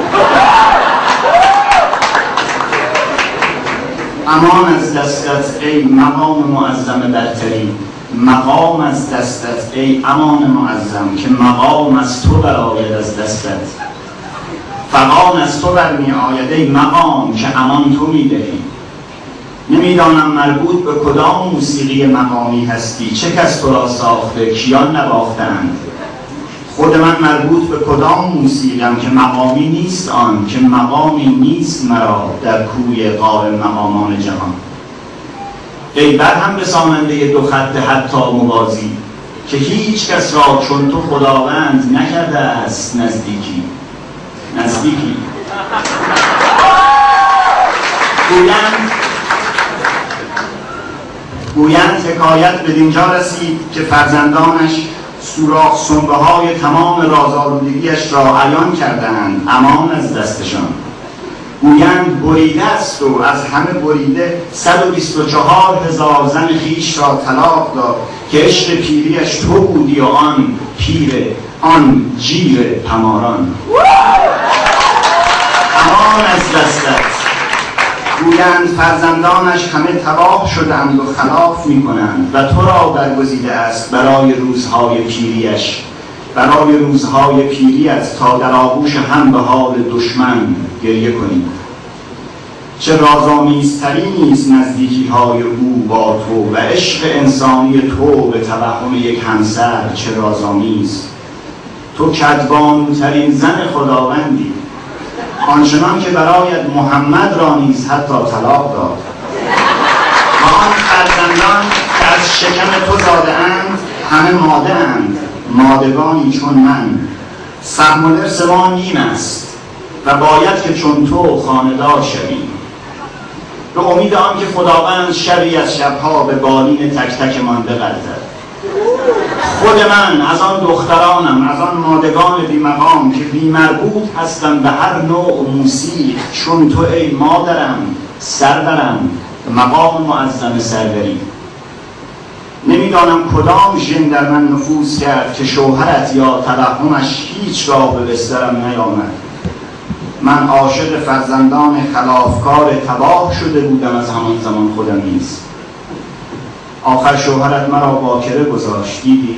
امان از دستت ای مقام معظم برترین، مقام از دستت ای امان معظم، که مقام از تو برآید از دستت، فغان از تو برمی آید ای مقام، که امان تو میدهی. نمیدانم مربوط به کدام موسیقی مقامی هستی، چه کس تو را ساخته کیان نواختند. خود من مربوط به کدام موسیقیم که مقامی نیست آن، که مقامی نیست مرا در کوی قائم مقامان جهان. ای بر هم رساننده دو خط حتی موازی، که هیچ کس را چون تو خداوند نکرده است نزدیکی. گویند حکایت به دینجا رسید که فرزندانش سوراخ سنبه های تمام رازآلودگیش را عیان کردند امان از دستشان. گویند بریده است و از همه بریده 124,000 زن خویش را طلاق داد که عشق پیریش تو بودی و آن پیر، آن جیر پماران. امان از دستت. گویند فرزندانش همه تباه شدند و خلاف می کنند و تو را برگزیده است برای روزهای پیریش، برای روزهای پیریت تا در آغوش هم به حال دشمن گریه کنید. چه رازآمیزترین است نزدیکی های او با تو و عشق انسانی تو به توهم یک همسر چه رازآمیز. تو کدبانوترین زن خداوندی، آنچنان که برایت محمد را نیز حتی طلاق داد. و آن فرزندان که از شکم تو زاده اند همه ماده اند، مادگانی چون من. سهم و درس ما نیم است و باید که چون تو خانه‌دار شویم. به امید آن که خداوند شبی از شبها به بالین تک تک من بغلطد. خود من از آن دخترانم، از آن مادگان بی مقام که بی مربوط هستم به هر نوع موسیقی، چون تو ای مادرم سرورم مقام معظم سروری. نمیدانم کدام ژن در من نفوذ کرد که شوهرت یا توهمش هیچگاه به بسترم نیامد. من عاشق فرزندان خلافکار تباه شده بودم از همان زمان خودم نیست. آخر شوهرت مرا باکره گذاشت، دیدی؟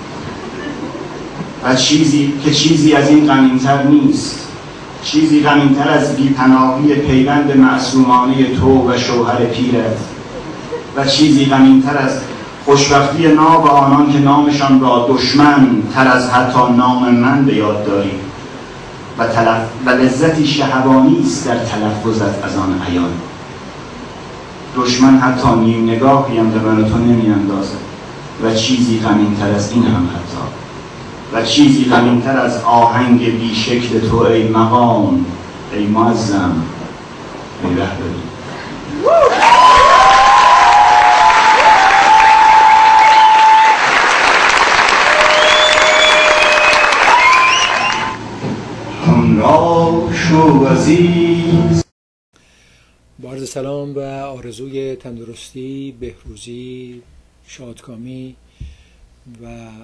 و چیزی از این غمین‌تر نیست. چیزی غمین‌تر از بی‌پناهی پیوند معصومانه تو و شوهر پیرت، و چیزی غمین‌تر از خوشبختی ناب آنان که نامشان را دشمن تر از حتی نام من به یاد داری و لذتی شهوانی است در تلفظت از آن عیان. دشمن حتی نیم نگاهی هم به من و تو نمی اندازد و چیزی غمین‌تر از این هم حتی، و چیزی غمین‌تر از آهنگ بی شکل تو ای مقام، ای معظم، ای رهبری. همراه شو عزیز. با عرض سلام و آرزوی تندرستی، بهروزی، شادکامی و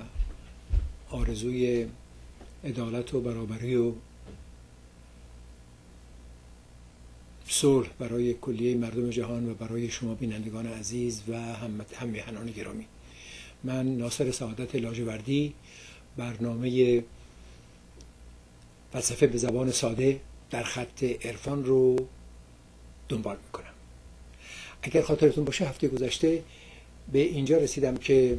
آرزوی عدالت و برابری و صلح برای کلیه مردم جهان و برای شما بینندگان عزیز و هم‌میهنان گرامی. من ناصر سعادت لاجوردی برنامه فلسفه به زبان ساده در خط عرفان رو دنبال میکنم. اگر خاطرتون باشه هفته گذشته به اینجا رسیدم که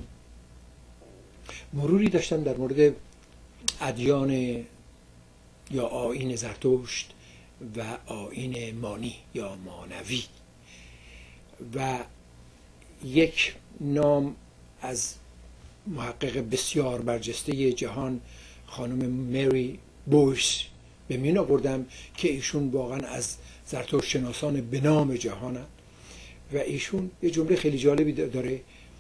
مروری داشتم در مورد ادیان یا آیین زرتشت و آیین مانی یا مانوی و یک نام از محقق بسیار برجسته جهان خانم مری بویس به میون آوردم که ایشون واقعا از زرتشت شناسان به نام جهانند و ایشون یه جمله خیلی جالبی داره.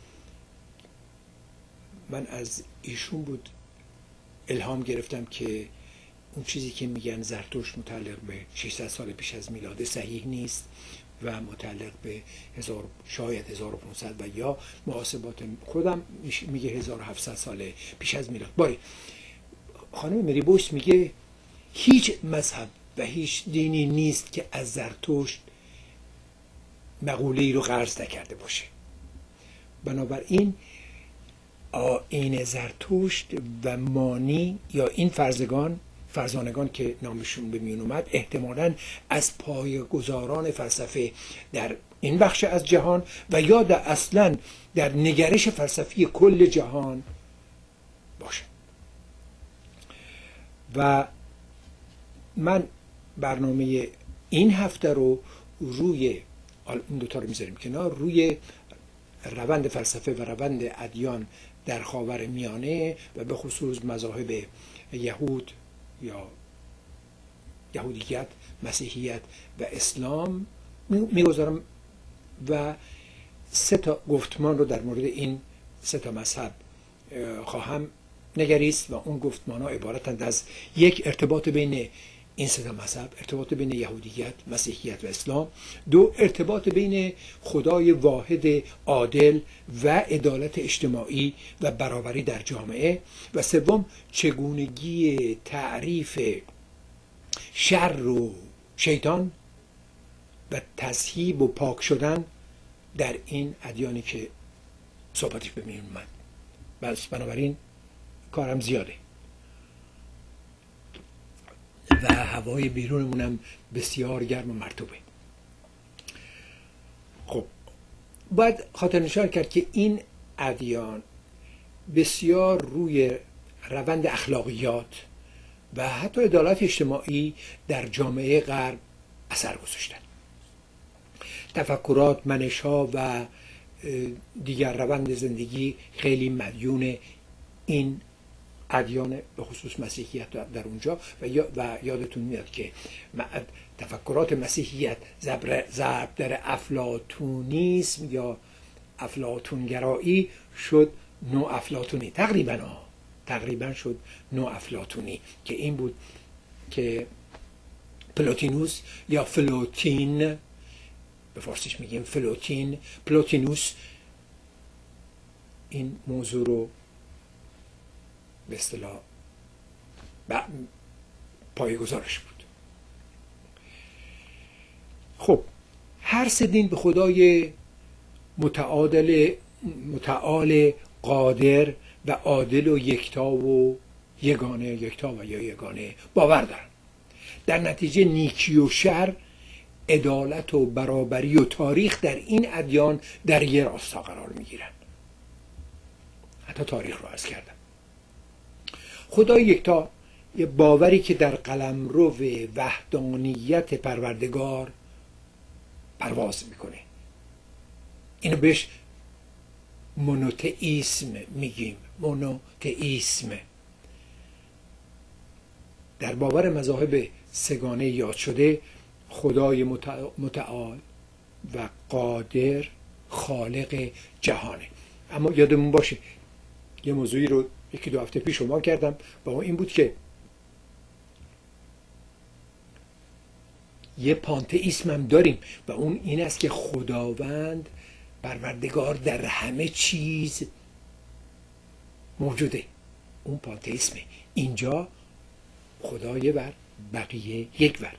من از ایشون بود الهام گرفتم که اون چیزی که میگن زرتشت متعلق به 600 سال پیش از میلاد صحیح نیست و متعلق به شاید 1500 و یا محاسبات خودم میگه 1700 سال پیش از میلاد. باری خانم مری بویس میگه هیچ مذهب و هیچ دینی نیست که از زرتشت مقوله‌ای رو قرض نکرده باشه. بنابراین آیین زرتشت و مانی یا این فرزانگان که نامشون به میون اومد احتمالاً از پایه‌گذاران فلسفه در این بخش از جهان و یا اصلاً در نگرش فلسفی کل جهان باشه. و من برنامه این هفته رو روی این دوتا رو میذاریم کنار، روی روند فلسفه و روند ادیان در خاور میانه و به خصوص مذاهب یهود یا یهودیت، مسیحیت و اسلام میگذارم و 3 گفتمان رو در مورد این 3 مذهب خواهم نگریست و اون گفتمان ها عبارتند از یک، ارتباط بین این 3 مذهب، ارتباط بین یهودیت، مسیحیت و اسلام. 2، ارتباط بین خدای واحد عادل و عدالت اجتماعی و برابری در جامعه. و 3، چگونگی تعریف شر و شیطان و تذهیب و پاک شدن در این ادیانی که صحبتش به میون اومد. بس بنابراین کارم زیاده و هوای بیرونمونم بسیار گرم و مرطوبه. خب باید خاطر نشان کرد که این ادیان بسیار روی روند اخلاقیات و حتی عدالت اجتماعی در جامعه غرب اثر گذاشتن. تفکرات، منش‌ها و دیگر روند زندگی خیلی مدیون این ادیان به خصوص مسیحیت در اونجا و یادتون میاد که تفکرات مسیحیت ضرب در افلاطونیسم یا افلاطونگرایی شد نو افلاطونی، تقریبا شد نو افلاطونی، که این بود که پلوتینوس یا فلوتین، به فارسیش میگیم پلوتینوس این موضوع رو به اصطلاح پایه‌گذارش بود. خب هر 3 دین به خدای متعال قادر و عادل و یکتا و یگانه باور دارن. در نتیجه نیکی و شر، عدالت و برابری و تاریخ در این ادیان در یه راستا قرار میگیرن. حتی تاریخ رو عرض کردم. خدای یکتا یه باوری که در قلمرو وحدانیت پروردگار پرواز میکنه. اینو بهش مونوتئیسم میگیم. مونوتئیسم در باور مذاهب 3 یاد شده خدای متعال و قادر خالق جهانه. اما یادمون باشه یه موضوعی رو 1-2 هفته پیش شما کردم و اون این بود که یه پانتئیسم هم داریم و اون این است که خداوند پروردگار در همه چیز موجوده. اون پانتئیسمه. اینجا خدا یه ور، بقیه یک ور.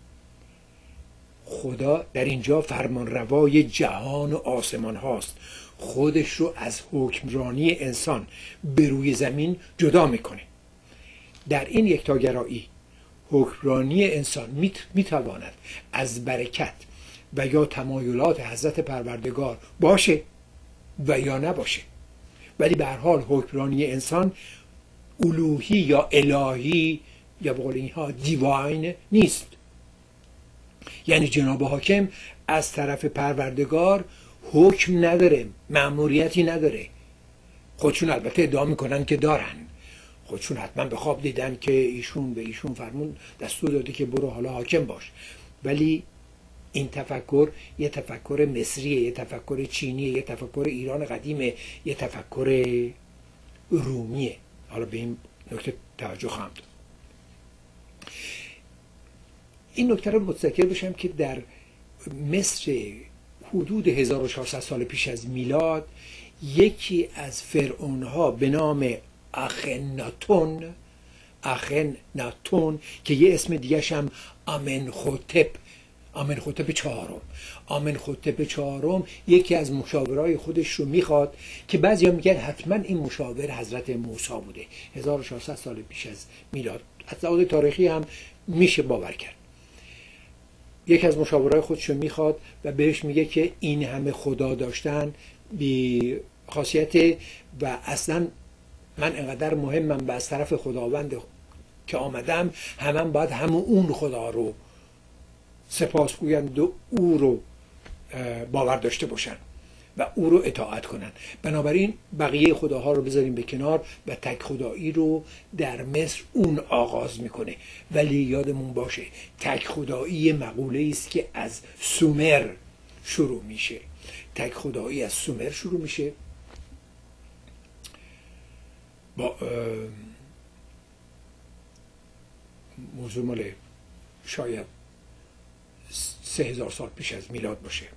خدا در اینجا فرمانروای جهان و آسمان هاست. خودش رو از حکمرانی انسان به روی زمین جدا میکنه. در این یکتاگرایی حکمرانی انسان میتواند از برکت و یا تمایلات حضرت پروردگار باشه و یا نباشه، ولی به هر حال حکمرانی انسان الوهی یا الهی یا به قول اینها دیواین نیست. یعنی جناب حاکم از طرف پروردگار حکم نداره، مأموریتی نداره. خودشون البته ادعا میکنن که دارن، خودشون حتما به خواب دیدن که ایشون به ایشون فرمون دستور داده که برو حالا حاکم باش، ولی این تفکر یه تفکر مصریه، یه تفکر چینیه، یه تفکر ایران قدیمه، یه تفکر رومیه. حالا به این نکته توجه خواهم داد. این نکته رو متذکر بشم که در مصر حدود 1400 سال پیش از میلاد یکی از فرعونها به نام اخناتون که یه اسم دیگرش هم آمنخوتپ چهارم یکی از مشاورای خودش رو میخواد که بعضیا میگن حتما این مشاور حضرت موسی بوده. 1400 سال پیش از میلاد از لحاظ تاریخی هم میشه باور کرد. یکی از مشاورای خودش رو میخواد و بهش میگه که این همه خدا داشتن بی خاصیت و اصلا من انقدر مهمم و از طرف خداوند که آمدم همون باید اون خدا رو سپاسگویند و او رو باور داشته باشن و او رو اطاعت کنن. بنابراین بقیه خداها رو بذاریم به کنار و تک خدایی رو در مصر اون آغاز میکنه. ولی یادمون باشه تک خدایی مقوله است که از سومر شروع میشه. تک خدایی از سومر شروع میشه. با موضوع مال شاید 3000 سال پیش از میلاد باشه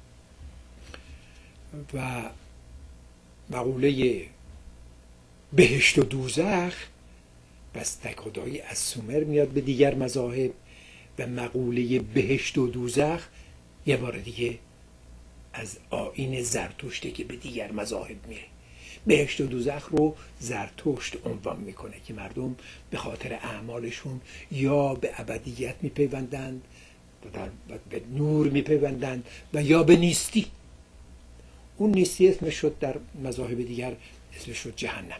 و مقوله بهشت و دوزخ پس تک خدایی از سومر میاد به دیگر مذاهب و مقوله بهشت و دوزخ یه بار دیگه از آیین زرتشته که به دیگر مذاهب میره. بهشت و دوزخ رو زرتشت عنوان میکنه که مردم به خاطر اعمالشون یا به ابدیت میپیوندند به نور میپیوندند و یا به نیستی. اون نیستی اسمش شد در مذاهب دیگر اسمش شد جهنم.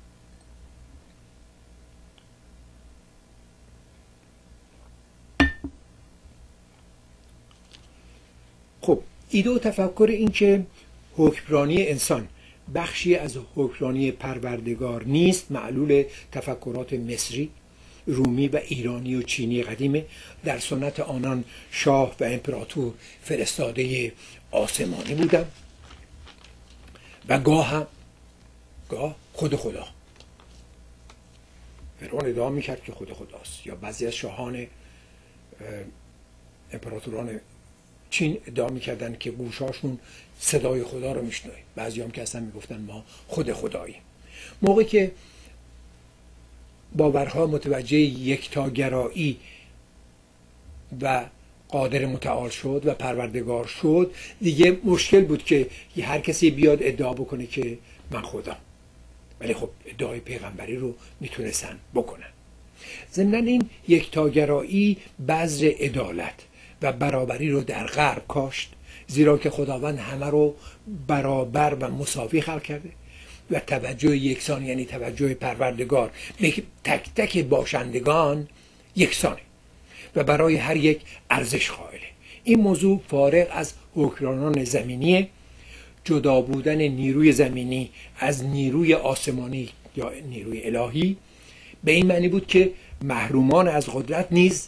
خب ایده و تفکر این که حکمرانی انسان بخشی از حکمرانی پروردگار نیست معلول تفکرات مصری، رومی و ایرانی و چینی قدیمه. در سنت آنان شاه و امپراتور فرستاده آسمانی بودن و گاه خود خدا. فرعون ادعا میکرد که خود خداست، یا بعضی از شاهان امپراتوران چین ادعا میکردن که گوشاشون صدای خدا رو میشنوه. بعضی هم که اصلا میگفتن ما خود خداییم. موقعی که باورها متوجه یکتاگرایی و قادر متعال شد و پروردگار شد، دیگه مشکل بود که هر کسی بیاد ادعا بکنه که من خدا. ولی خب ادعای پیغمبری رو میتونستن بکنن. ضمن این یکتاگرایی بذر عدالت و برابری رو در غرب کاشت، زیرا که خداوند همه رو برابر و مساوی خلق کرده و توجه یکسان یعنی توجه پروردگار به تک تک باشندگان یکسانه و برای هر یک ارزش قائله. این موضوع فارغ از حکمرانان زمینی، جدا بودن نیروی زمینی از نیروی آسمانی یا نیروی الهی به این معنی بود که محرومان از قدرت نیز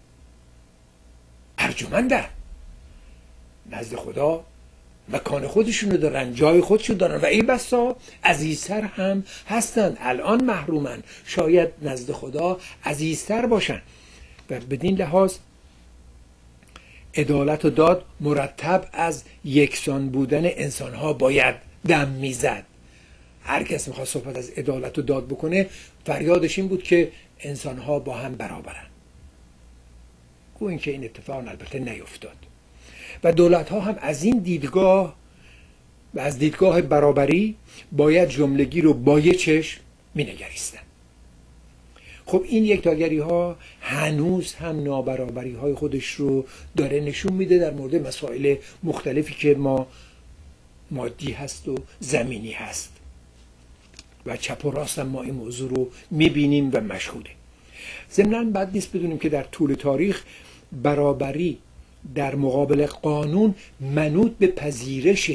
ارجمندن، نزد خدا مکان خودشونو دارن، جای خودشون دارن و این بسا عزیزتر هم هستن. الان محرومن، شاید نزد خدا عزیزتر باشن. و بدین لحاظ عدالت و داد مرتب از یکسان بودن انسانها باید دم میزد. هر کس میخواد صحبت از عدالت و داد بکنه فریادش این بود که انسانها با هم برابرن. گویا که این اتفاق البته نیفتاد و دولت ها هم از این دیدگاه و از دیدگاه برابری باید جملگی رو با یه چشم می نگریستن. خب این یکتاگری ها هنوز هم نابرابری های خودش رو داره نشون میده در مورد مسائل مختلفی که ما مادی هست و زمینی هست و چپ و راست هم ما این موضوع رو میبینیم و مشهوده. ضمناً بد نیست بدونیم که در طول تاریخ برابری در مقابل قانون منوط به پذیرش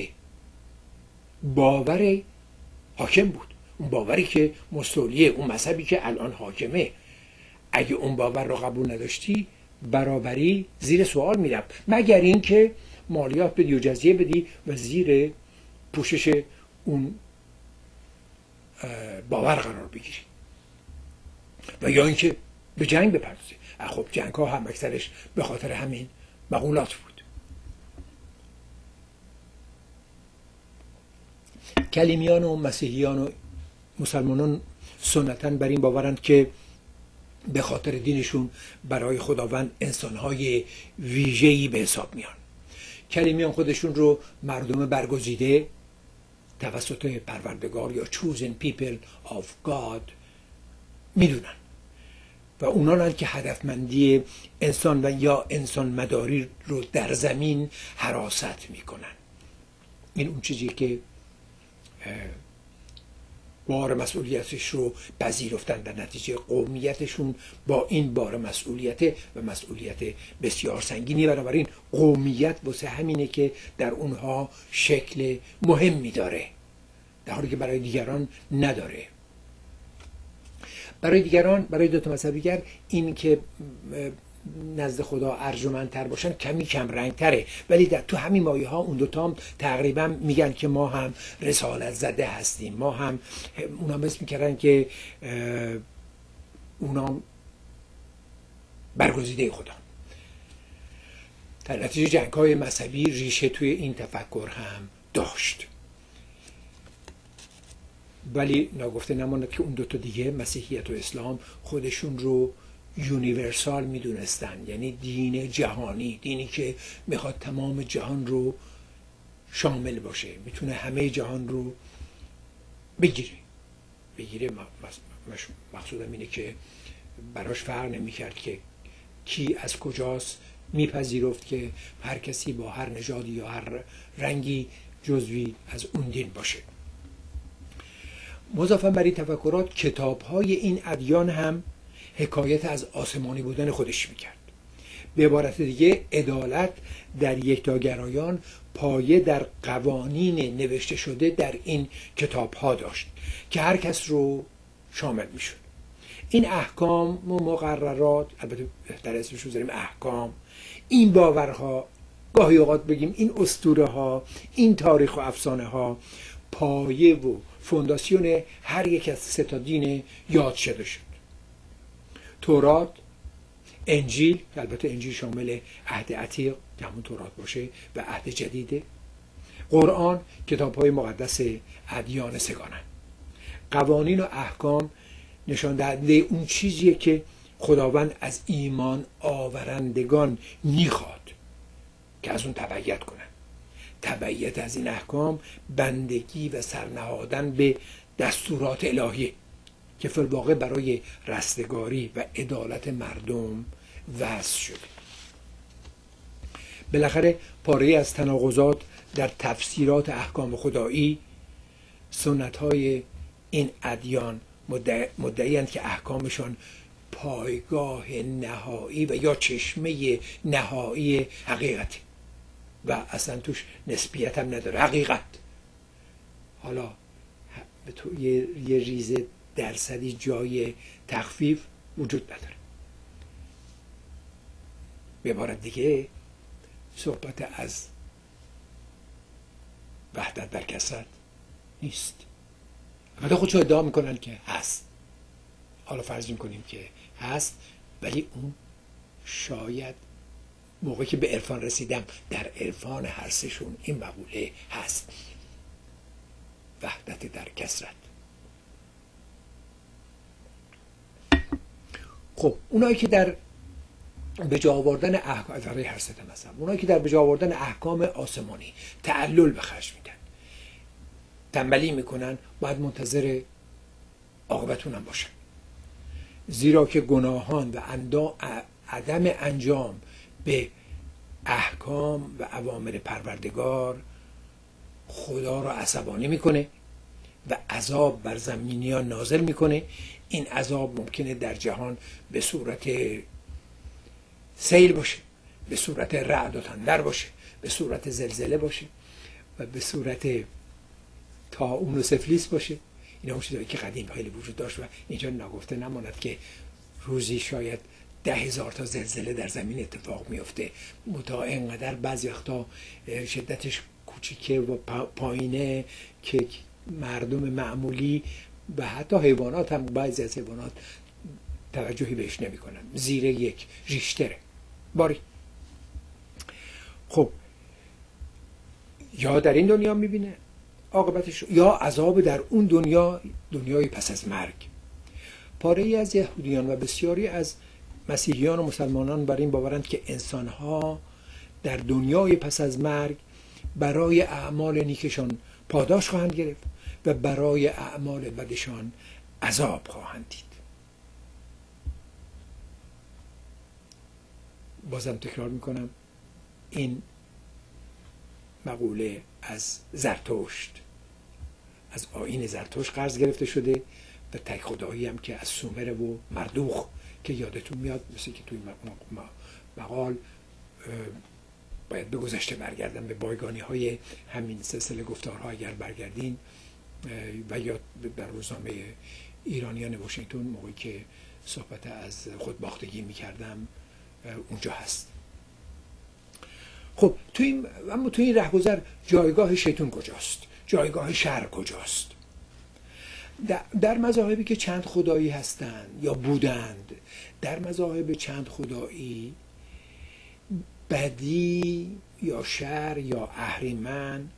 باور حاکم بود. اون باوری که مستولیه، اون مذهبی که الان حاکمه. اگه اون باور رو قبول نداشتی برابری زیر سوال میرفت، مگر اینکه مالیات بدی و جزیه بدی و زیر پوشش اون باور قرار بگیری و یا اینکه به جنگ بپردازی. خب جنگ ها هم اکثرش به خاطر همین مقولات بود. کلیمیان و مسیحیان و مسلمانان سنتاً بر این باورند که به خاطر دینشون برای خداوند انسانهای ویژه‌ای به حساب میان. کلیمیان خودشون رو مردم برگزیده توسط پروردگار یا chosen people of God میدونن و اونان که هدفمندی انسان و یا انسان مداری رو در زمین حراست میکنن. این اون چیزی که بار مسئولیتش رو پذیرفتن، در نتیجه قومیتشون با این بار مسئولیت و مسئولیت بسیار سنگینی. بنابراین قومیت واسه همینه که در اونها شکل مهمی داره، در حالی که برای دیگران نداره. برای دیگران، برای دو تا مذهب دیگر، این که نزد خدا ارجمندتر باشن کمی کم رنگ تره، ولی در تو همین مایه ها اون دوتا هم تقریبا میگن که ما هم رسالت زده هستیم، ما هم. اونا مثل میکردن که اونا برگزیده خدا. در نتیجه جنگ های مذهبی ریشه توی این تفکر هم داشت. ولی ناگفته نماند که اون دوتا دیگه، مسیحیت و اسلام، خودشون رو یونیورسال میدونستن، یعنی دین جهانی، دینی که میخواد تمام جهان رو شامل باشه، میتونه همه جهان رو بگیره. مقصودم اینه که براش فرق نمیکرد که کی از کجاست، میپذیرفت که هر کسی با هر نژادی یا هر رنگی جزوی از اون دین باشه. مضافاً بر این تفکرات، کتاب‌های این ادیان هم حکایت از آسمانی بودن خودش میکرد. به عبارت دیگه، عدالت در یکتاگرایان پایه در قوانین نوشته شده در این کتاب‌ها داشت که هر کس رو شامل میشد. این احکام و مقررات، البته در اسمش رو بذاریم احکام، این باورها، گاهی اوقات بگیم این اسطوره ها، این تاریخ و افسانه ها، پایه و فونداسیون هر یک از سه تا دین یاد شده شد. تورات، انجیل، البته انجیل شامل عهد عتیق که همون تورات باشه و عهد جدیده، قرآن، کتاب‌های مقدس ادیان سگانه. قوانین و احکام نشان دهنده اون چیزیه که خداوند از ایمان آورندگان میخواد که از اون تبعیت کنن. تبعیت از این احکام بندگی و سرنهادن به دستورات الهی که فی الواقع برای رستگاری و عدالت مردم وضع شده. بالاخره پاره از تناقضات در تفسیرات احکام خدایی، سنت‌های این ادیان مدعی‌اند که احکامشان پایگاه نهایی و یا چشمه نهایی حقیقتی و اصلا توش نسبیت هم نداره. حقیقت حالا به تو یه ریزه درصدی جای تخفیف وجود نداره. به عبارت دیگه، صحبت از وحدت در کثرت نیست. البته خودشو ادعا میکنن که هست. حالا فرض میکنیم که هست، ولی اون شاید موقعی که به عرفان رسیدم، در عرفان هر سه‌شون این مقوله هست، وحدت در کثرت. خب اونایی که در به جا آوردن احکام برای هر سه مذهب، اونایی که در به جا آوردن احکام آسمانی تعلل به خرج میدن، تنبلی میکنن، باید منتظر عاقبت اونم باشن. زیرا که گناهان و عدم انجام به احکام و اوامر پروردگار خدا را عصبانی میکنه و عذاب بر زمینیان نازل میکنه. این عذاب ممکنه در جهان به صورت سیل باشه، به صورت رعد و تندر باشه، به صورت زلزله باشه و به صورت طاعون و سفلیس باشه. اینا اون چیزایی که قدیم خیلی وجود داشت و اینجا نگفته نماند که روزی شاید 10,000 تا زلزله در زمین اتفاق میفته. متا اینقدر بعضی وقتا شدتش کوچیکه و پایینه که مردم معمولی و حتی حیوانات هم، بعضی از حیوانات توجهی بهش نمی کنن. زیر یک ریشتره باری. خب یا در این دنیا میبینه عاقبتش، یا عذاب در اون دنیا، دنیای پس از مرگ. پاره ای از یهودیان و بسیاری از مسیحیان و مسلمانان بر این باورند که انسانها در دنیای پس از مرگ برای اعمال نیکشان پاداش خواهند گرفت و برای اعمال بدشان عذاب خواهند دید. بازم تکرار میکنم، این مقوله از زرتشت از آیین زرتشت قرض گرفته شده و تک خدایی هم که از سومر و مردوخ که یادتون میاد، مثل که توی مقال باید به گذشته برگردن، به بایگانی های همین سلسله گفتارها اگر برگردین و یا در روزنامه ایرانیان واشنگتن موقعی که صحبت از خودباختگی میکردم اونجا هست. خب اما تو این رهگذر جایگاه شیطان کجاست؟ جایگاه شر کجاست؟ در مذاهبی که چند خدایی هستند یا بودند، در مذاهب چند خدایی بدی یا شر یا اهریمن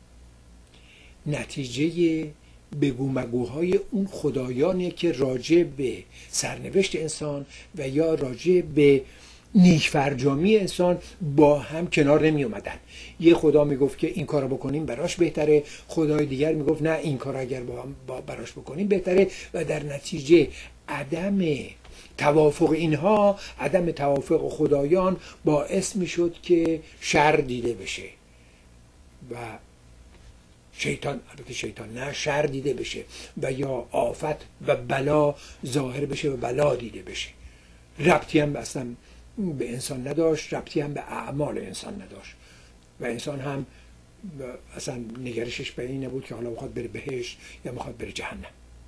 نتیجه بگو مگوهای اون خدایانه که راجع به سرنوشت انسان و یا راجع به نیک فرجامی انسان با هم کنار نمی اومدن. یه خدا میگفت که این کارو بکنیم براش بهتره، خدای دیگر میگفت نه این کارو اگر با براش بکنیم بهتره، و در نتیجه عدم توافق اینها، عدم توافق خدایان باعث میشد که شر دیده بشه و شیطان، البته شیطان نه، شر دیده بشه و یا آفت و بلا ظاهر بشه و بلا دیده بشه. ربطی هم اصلا به انسان نداشت، ربطی هم به اعمال انسان نداشت و انسان هم اصلا نگرشش به این نبود که حالا میخواد بره بهشت یا میخواد بره جهنم.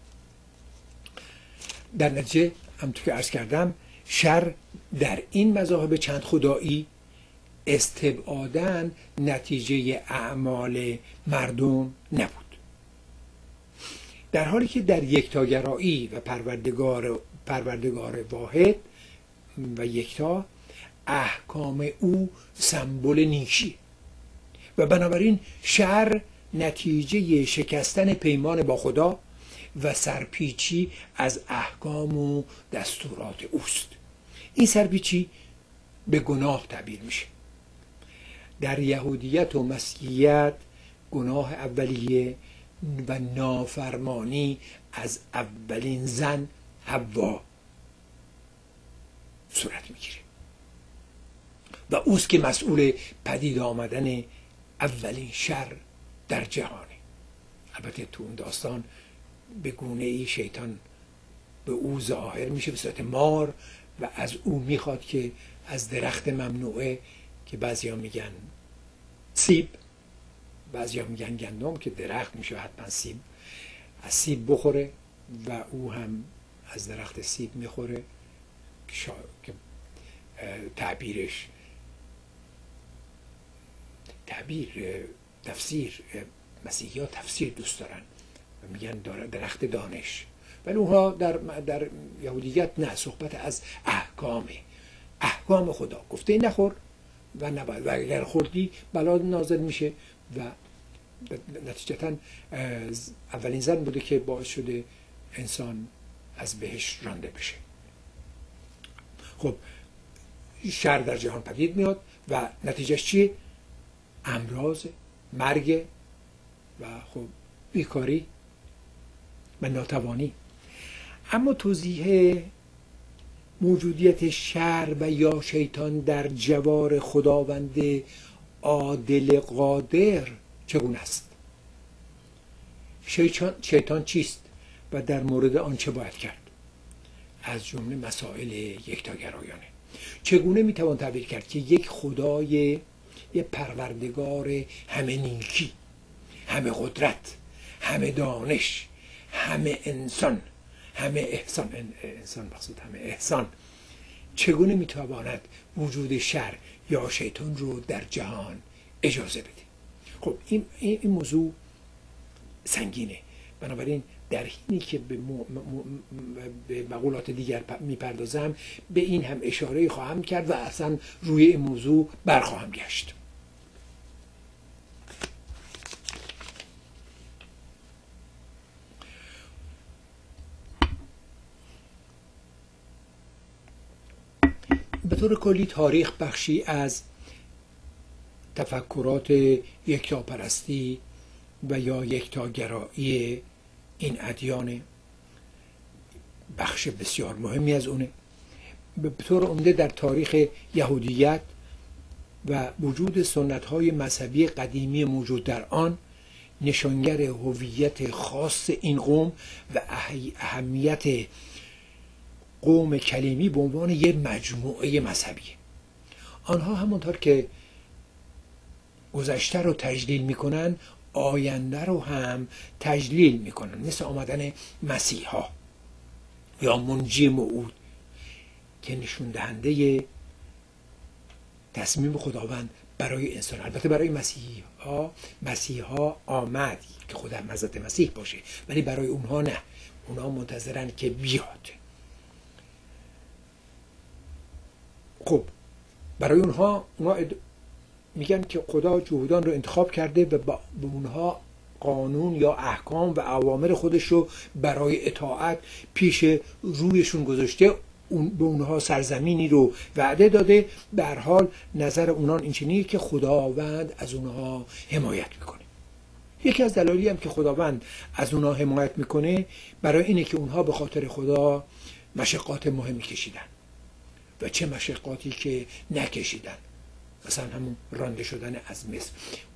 در نتیجه همونطور که عرض کردم شر در این مذاهب چند خدایی استبعاداً نتیجه اعمال مردم نبود، در حالی که در یکتاگرایی و پروردگار واحد و یکتا احکام او سمبل نیکی و بنابراین شر نتیجه شکستن پیمان با خدا و سرپیچی از احکام و دستورات اوست. این سرپیچی به گناه تعبیر میشه. در یهودیت و مسیحیت گناه اولیه و نافرمانی از اولین زن حوا صورت میگیره و اوست که مسئول پدید آمدن اولین شر در جهانه. البته تو اون داستان به گونه ای شیطان به او ظاهر میشه به صورت مار و از او میخواد که از درخت ممنوعه که بعضیا میگن سیب، بعضیا میگن گندم که درخت میشه حتما سیب، از سیب بخوره و او هم از درخت سیب میخوره که تفسیر مسیحی ها تفسیر دوست دارن و میگن درخت دانش، ولی اونها در یهودیت نه، صحبت از احکام خدا گفته نخور و نباید و اگر خوردی بلا نازل میشه و نتیجتا اولین زن بوده که باعث شده انسان از بهشت رانده بشه. خب شر در جهان پدید میاد و نتیجهش چیه؟ امراض، مرگ و خب بیکاری و ناتوانی. اما توضیح موجودیت شر و یا شیطان در جوار خداوند عادل قادر چگونه است؟ شیطان چیست و در مورد آن چه باید کرد؟ از جمله مسائل یکتاگرایانه. چگونه میتوان تعبیر کرد که یک خدای، یک پروردگار همه نیکی، همه قدرت، همه دانش، همه انسان، همه احسان، انسان مقصود همه احسان، چگونه میتواند وجود شر یا شیطان رو در جهان اجازه بده؟ خب این موضوع سنگینه، بنابراین در حینی که به مقولات دیگر میپردازم به این هم اشاره خواهم کرد و اصلا روی این موضوع برخواهم گشت. به طور کلی تاریخ بخشی از تفکرات یکتاپرستی و یا یکتاگرایی این ادیان، بخش بسیار مهمی از اونه. به طور عمده در تاریخ یهودیت و وجود سنت‌های مذهبی قدیمی موجود در آن نشانگر هویت خاص این قوم و اهمیت قوم کلیمی به عنوان یک مجموعه مذهبی. آنها همونطور که گذشته رو تجلیل میکنن آینده رو هم تجلیل میکنن، مثل آمدن مسیحا یا منجی موعود که نشون دهنده تصمیم خداوند برای انسان. البته برای مسیحا آمد که خود هم حضرت مسیح باشه، ولی برای اونها نه، اونها منتظرن که بیاد. خب برای اونها میگن که خدا جهودان رو انتخاب کرده و به اونها قانون یا احکام و اوامر خودش رو برای اطاعت پیش رویشون گذاشته، به اونها سرزمینی رو وعده داده. به هر حال نظر اونها اینچنینه که خداوند از اونها حمایت میکنه. یکی از دلایلی هم که خداوند از اونها حمایت میکنه برای اینه که اونها به خاطر خدا مشقات مهمی کشیدن و چه مشقاتی که نکشیدن، مثلا همون رانده شدن از مصر.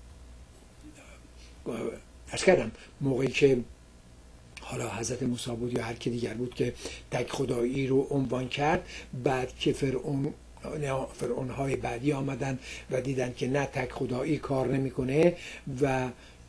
عرض کردم موقعی که حالا حضرت موسی بود یا هر کی دیگر بود که تک خدایی رو عنوان کرد، بعد که فرعون‌های بعدی آمدن و دیدن که نه تک خدایی کار نمیکنه و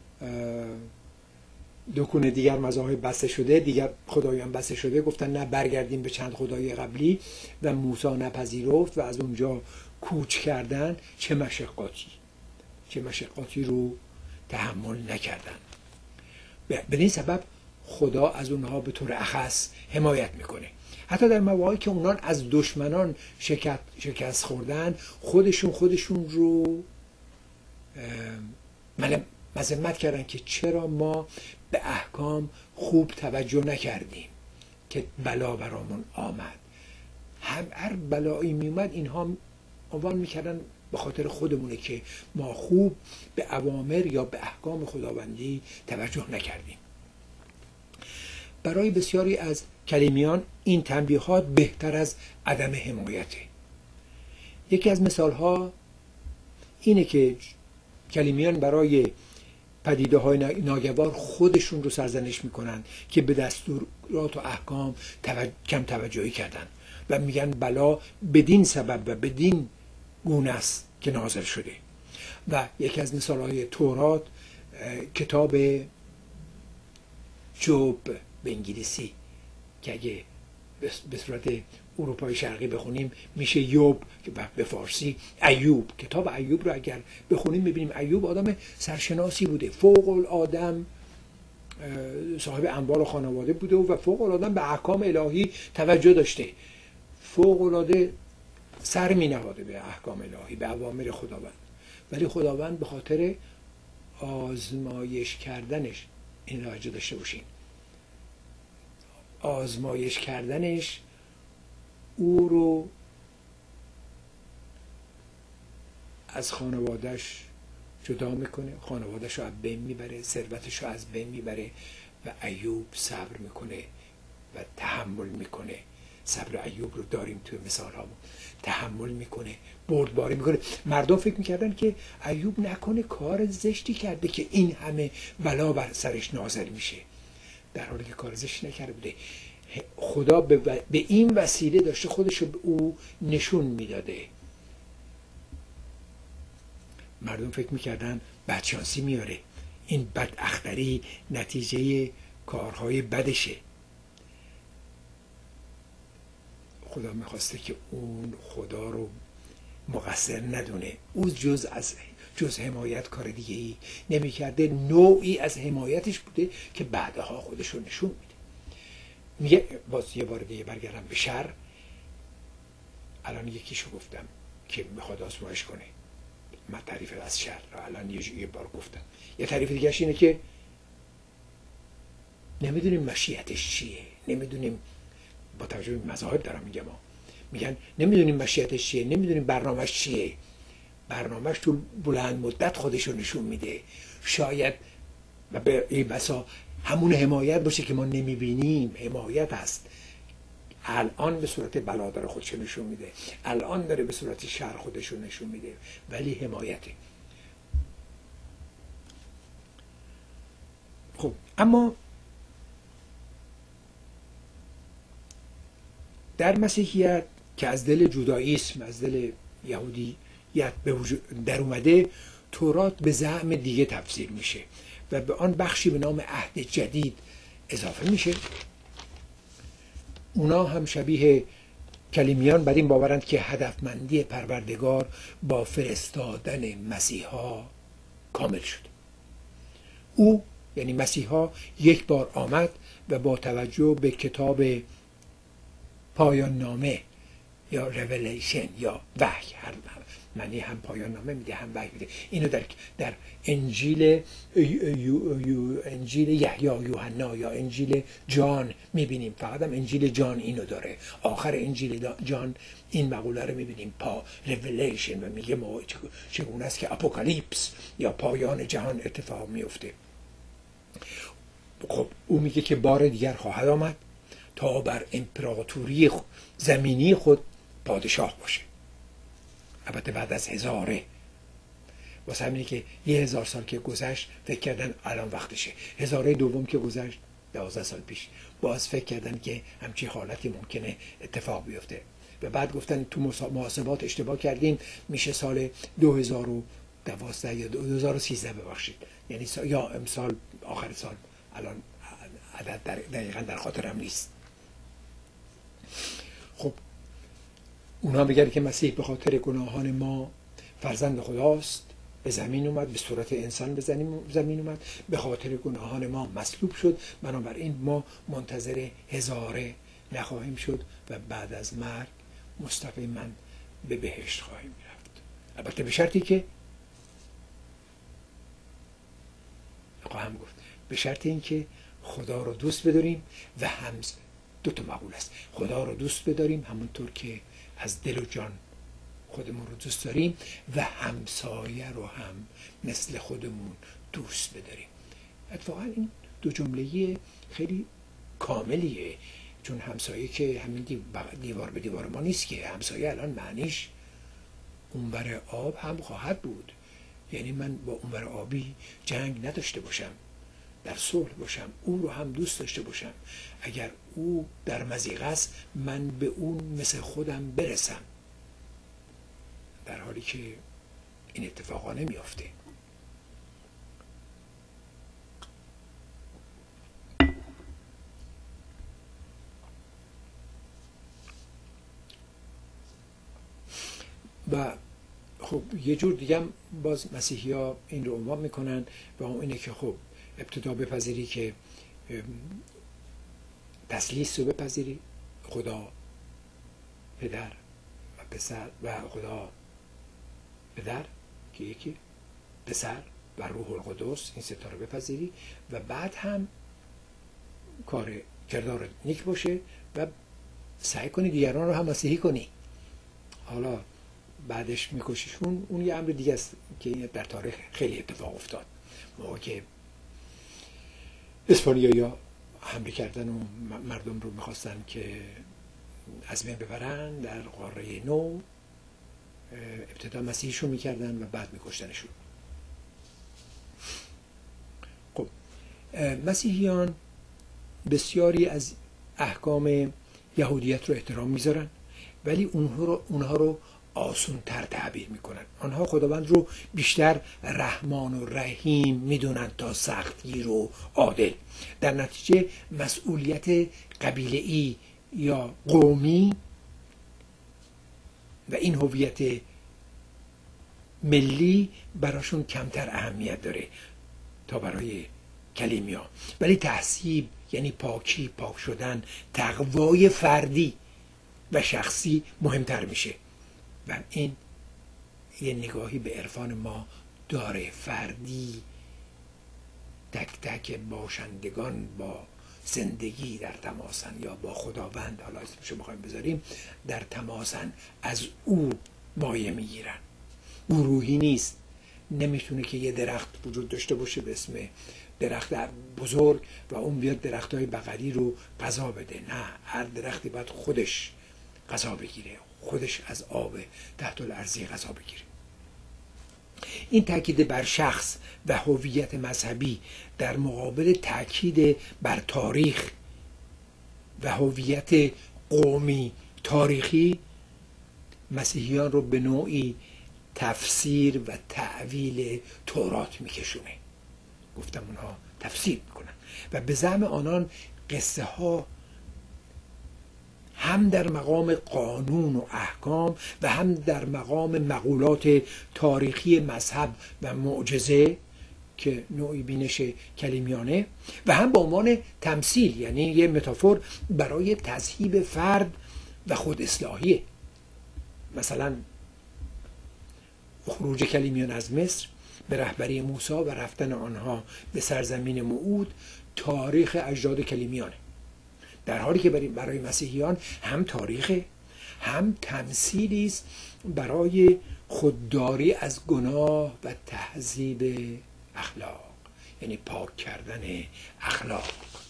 دکون دیگر مذاهب بسته شده، دیگر خدایان بسته شده، گفتن نه برگردیم به چند خدای قبلی و موسی نپذیرفت و از اونجا کوچ کردن. چه مشقاتی رو تحمل نکردن. به این سبب خدا از اونها به طور اخص حمایت میکنه. حتی در مواقعی که اونان از دشمنان شکست خوردن، خودشون رو مذمت کردن که چرا ما به احکام خوب توجه نکردیم که بلا برامون آمد. هر بلایی میومد اینها عنوان میکردن به خاطر خودمونه که ما خوب به اوامر یا به احکام خداوندی توجه نکردیم. برای بسیاری از کلیمیان این تنبیهات بهتر از عدم حمایته. یکی از مثالها اینه که کلیمیان برای پدیده های ناگوار خودشون رو سرزنش میکنن که به دستورات و احکام کم توجهی کردن و میگن بلا بدین سبب و بدین گونه است که نازل شده. و یکی از مثالهای تورات کتاب جوب به انگلیسی که اگه به صورت اروپای شرقی بخونیم میشه یوب و به فارسی ایوب. کتاب ایوب رو اگر بخونیم میبینیم ایوب آدم سرشناسی بوده، فوق العاده صاحب اموال و خانواده بوده و فوق العاده به احکام الهی توجه داشته، فوق العاده سر می نهاده به احکام الهی، به اوامر خداوند. ولی خداوند به خاطر آزمایش کردنش، این توجه داشته باشین، آزمایش کردنش او رو از خانوادهش جدا میکنه، خانوادهش رو از بین میبره، ثروتش رو از بین میبره و ایوب صبر میکنه و تحمل میکنه. صبر ایوب رو داریم توی مثال ها، تحمل میکنه، بردباری میکنه. مردم فکر میکردن که ایوب نکنه کار زشتی کرده که این همه بلا بر سرش نازل میشه، در حالی که کار زشتی نکرده بوده. خدا به این وسیله داشته خودش رو به او نشون میداده. مردم فکر میکردن بدشانسی میاره، این بداختری نتیجه کارهای بدشه. خدا میخواسته که اون خدا رو مقصر ندونه. او جز حمایت کار دیگه ای نمی کرده. نوعی از حمایتش بوده که بعدها خودش رو نشون میده. میگه باز یه بار دیگه برگردم به شر. الان یکیشو گفتم که میخواد آزمایش کنه، من تعریف از شر رو الان یه بار گفتم. یه تعریف دیگهش اینه که نمیدونیم مشیتش چیه، نمیدونیم، با توجه به مذاهب دارم میگن نمیدونیم مشیتش چیه، نمیدونیم برنامهش چیه. برنامهش تو بلند مدت خودش رو نشون میده. شاید و به این بسا همون حمایت باشه که ما نمیبینیم. حمایت هست، الان به صورت بلا داره خودش نشون میده، الان داره به صورت شر خودش رو نشون میده، ولی حمایته. خب اما در مسیحیت که از دل جودائیسم، از دل یهودیت به وجود در اومده، تورات به زعم دیگه تفسیر میشه و به آن بخشی به نام عهد جدید اضافه میشه. اونا هم شبیه کلیمیان بر این باورند که هدفمندی پروردگار با فرستادن مسیحا کامل شد. او یعنی مسیحا یک بار آمد و با توجه به کتاب پایان نامه یا ریولیشن یا وحی، هر معنی هم پایان نامه میده هم وحی میده، اینو در انجیل انجیل یحیی، یوحنا یا انجیل جان میبینیم. فقط هم انجیل جان اینو داره. آخر انجیل جان این مقوله رو میبینیم، ریولیشن، و میگه چگونه است که اپوکالیپس یا پایان جهان اتفاق میفته. خب او میگه که بار دیگر خواهد آمد تا بر امپراتوری زمینی خود پادشاه باشه. البته بعد از هزاره، واسه همینه که 1000 سال که گذشت فکر کردن الان وقتشه. هزاره دوم که گذشت 12 سال پیش، باز فکر کردن که همچی حالتی ممکنه اتفاق بیفته و بعد گفتن تو محاسبات اشتباه کردیم، میشه سال 2012 یا 2013 ببخشید، یعنی یا امسال آخر سال. الان عدد دقیقا در خاطرم نیست. خب اونها میگن که مسیح به خاطر گناهان ما فرزند خداست، به زمین اومد، به صورت انسان به زمین اومد، به خاطر گناهان ما مصلوب شد، بنابراین ما منتظر هزاره نخواهیم شد و بعد از مرگ مستقیما به بهشت خواهیم رفت. البته به شرطی که خواهم گفت، به شرط اینکه خدا رو دوست بداریم و هم دو تا مقول است. خدا رو دوست بداریم همونطور که از دل و جان خودمون رو دوست داریم و همسایه رو هم مثل خودمون دوست بداریم. اتفاقا این دو جمله خیلی کاملیه، چون همسایه که همین دیوار به دیوار ما نیست که. همسایه الان معنیش اونور آب هم خواهد بود، یعنی من با اونور آبی جنگ نداشته باشم، در صلح باشم، او رو هم دوست داشته باشم. اگر او در مضیقه است من به اون مثل خودم برسم، در حالی که این اتفاقا نمیافته. و خب یه جور دیگه هم باز مسیحی ها این رو عنوان میکنن و اون اینه که خب ابتدا بپذیری که تثلیث رو بپذیری، خدا پدر و پسر و خدا پدر که یکی، پسر و روح القدس، این ستا رو بپذیری و بعد هم کردار نیک باشه و سعی کنی دیگران رو هم مسیحی کنی. حالا بعدش میکشیشون، اون یه امر دیگه است که در تاریخ خیلی اتفاق افتاد. موقع که اسپانیایی‌ها حمله کردن و مردم رو میخواستن که از بین ببرن در قاره نو، ابتدا مسیحیشون میکردن و بعد میکشتنشون. خب مسیحیان بسیاری از احکام یهودیت رو احترام میذارن، ولی اونها رو آسونتر تعبیر میکنن. آنها خداوند رو بیشتر رحمان و رحیم میدونن تا سختگیر و عادل. در نتیجه مسئولیت قبیله‌ای یا قومی و این هویت ملی براشون کمتر اهمیت داره تا برای کلیمیا. ولی تحسیب یعنی پاکی، پاک شدن، تقوای فردی و شخصی مهمتر میشه و این یه نگاهی به عرفان ما داره. فردی، تک تک باشندگان با زندگی در تماسن یا با خداوند، حالا اسمشو بخوایم بذاریم، در تماسن، از او مایه میگیرن. گروهی نیست. نمیتونه که یه درخت وجود داشته باشه به اسم درخت بزرگ و اون بیاد درختای بغلی رو غذا بده. نه، هر درختی باید خودش غذا بگیره، خودش از آب تحت الارضی غذا بگیره. این تاکید بر شخص و هویت مذهبی در مقابل تاکید بر تاریخ و هویت قومی تاریخی مسیحیان رو به نوعی تفسیر و تعویل تورات میکشونه. گفتم اونها تفسیر میکنن و به زعم آنان قصه ها هم در مقام قانون و احکام و هم در مقام مقولات تاریخی مذهب و معجزه که نوعی بینش کلیمیانه و هم به عنوان تمثیل، یعنی یه متافور برای تذهیب فرد و خود اصلاحیه. مثلا خروج کلیمیان از مصر به رهبری موسی و رفتن آنها به سرزمین موعود تاریخ اجداد کلیمیانه، در حالی که برای مسیحیان هم تاریخ هم تمثیلی است برای خودداری از گناه و تهذیب اخلاق، یعنی پاک کردن اخلاق.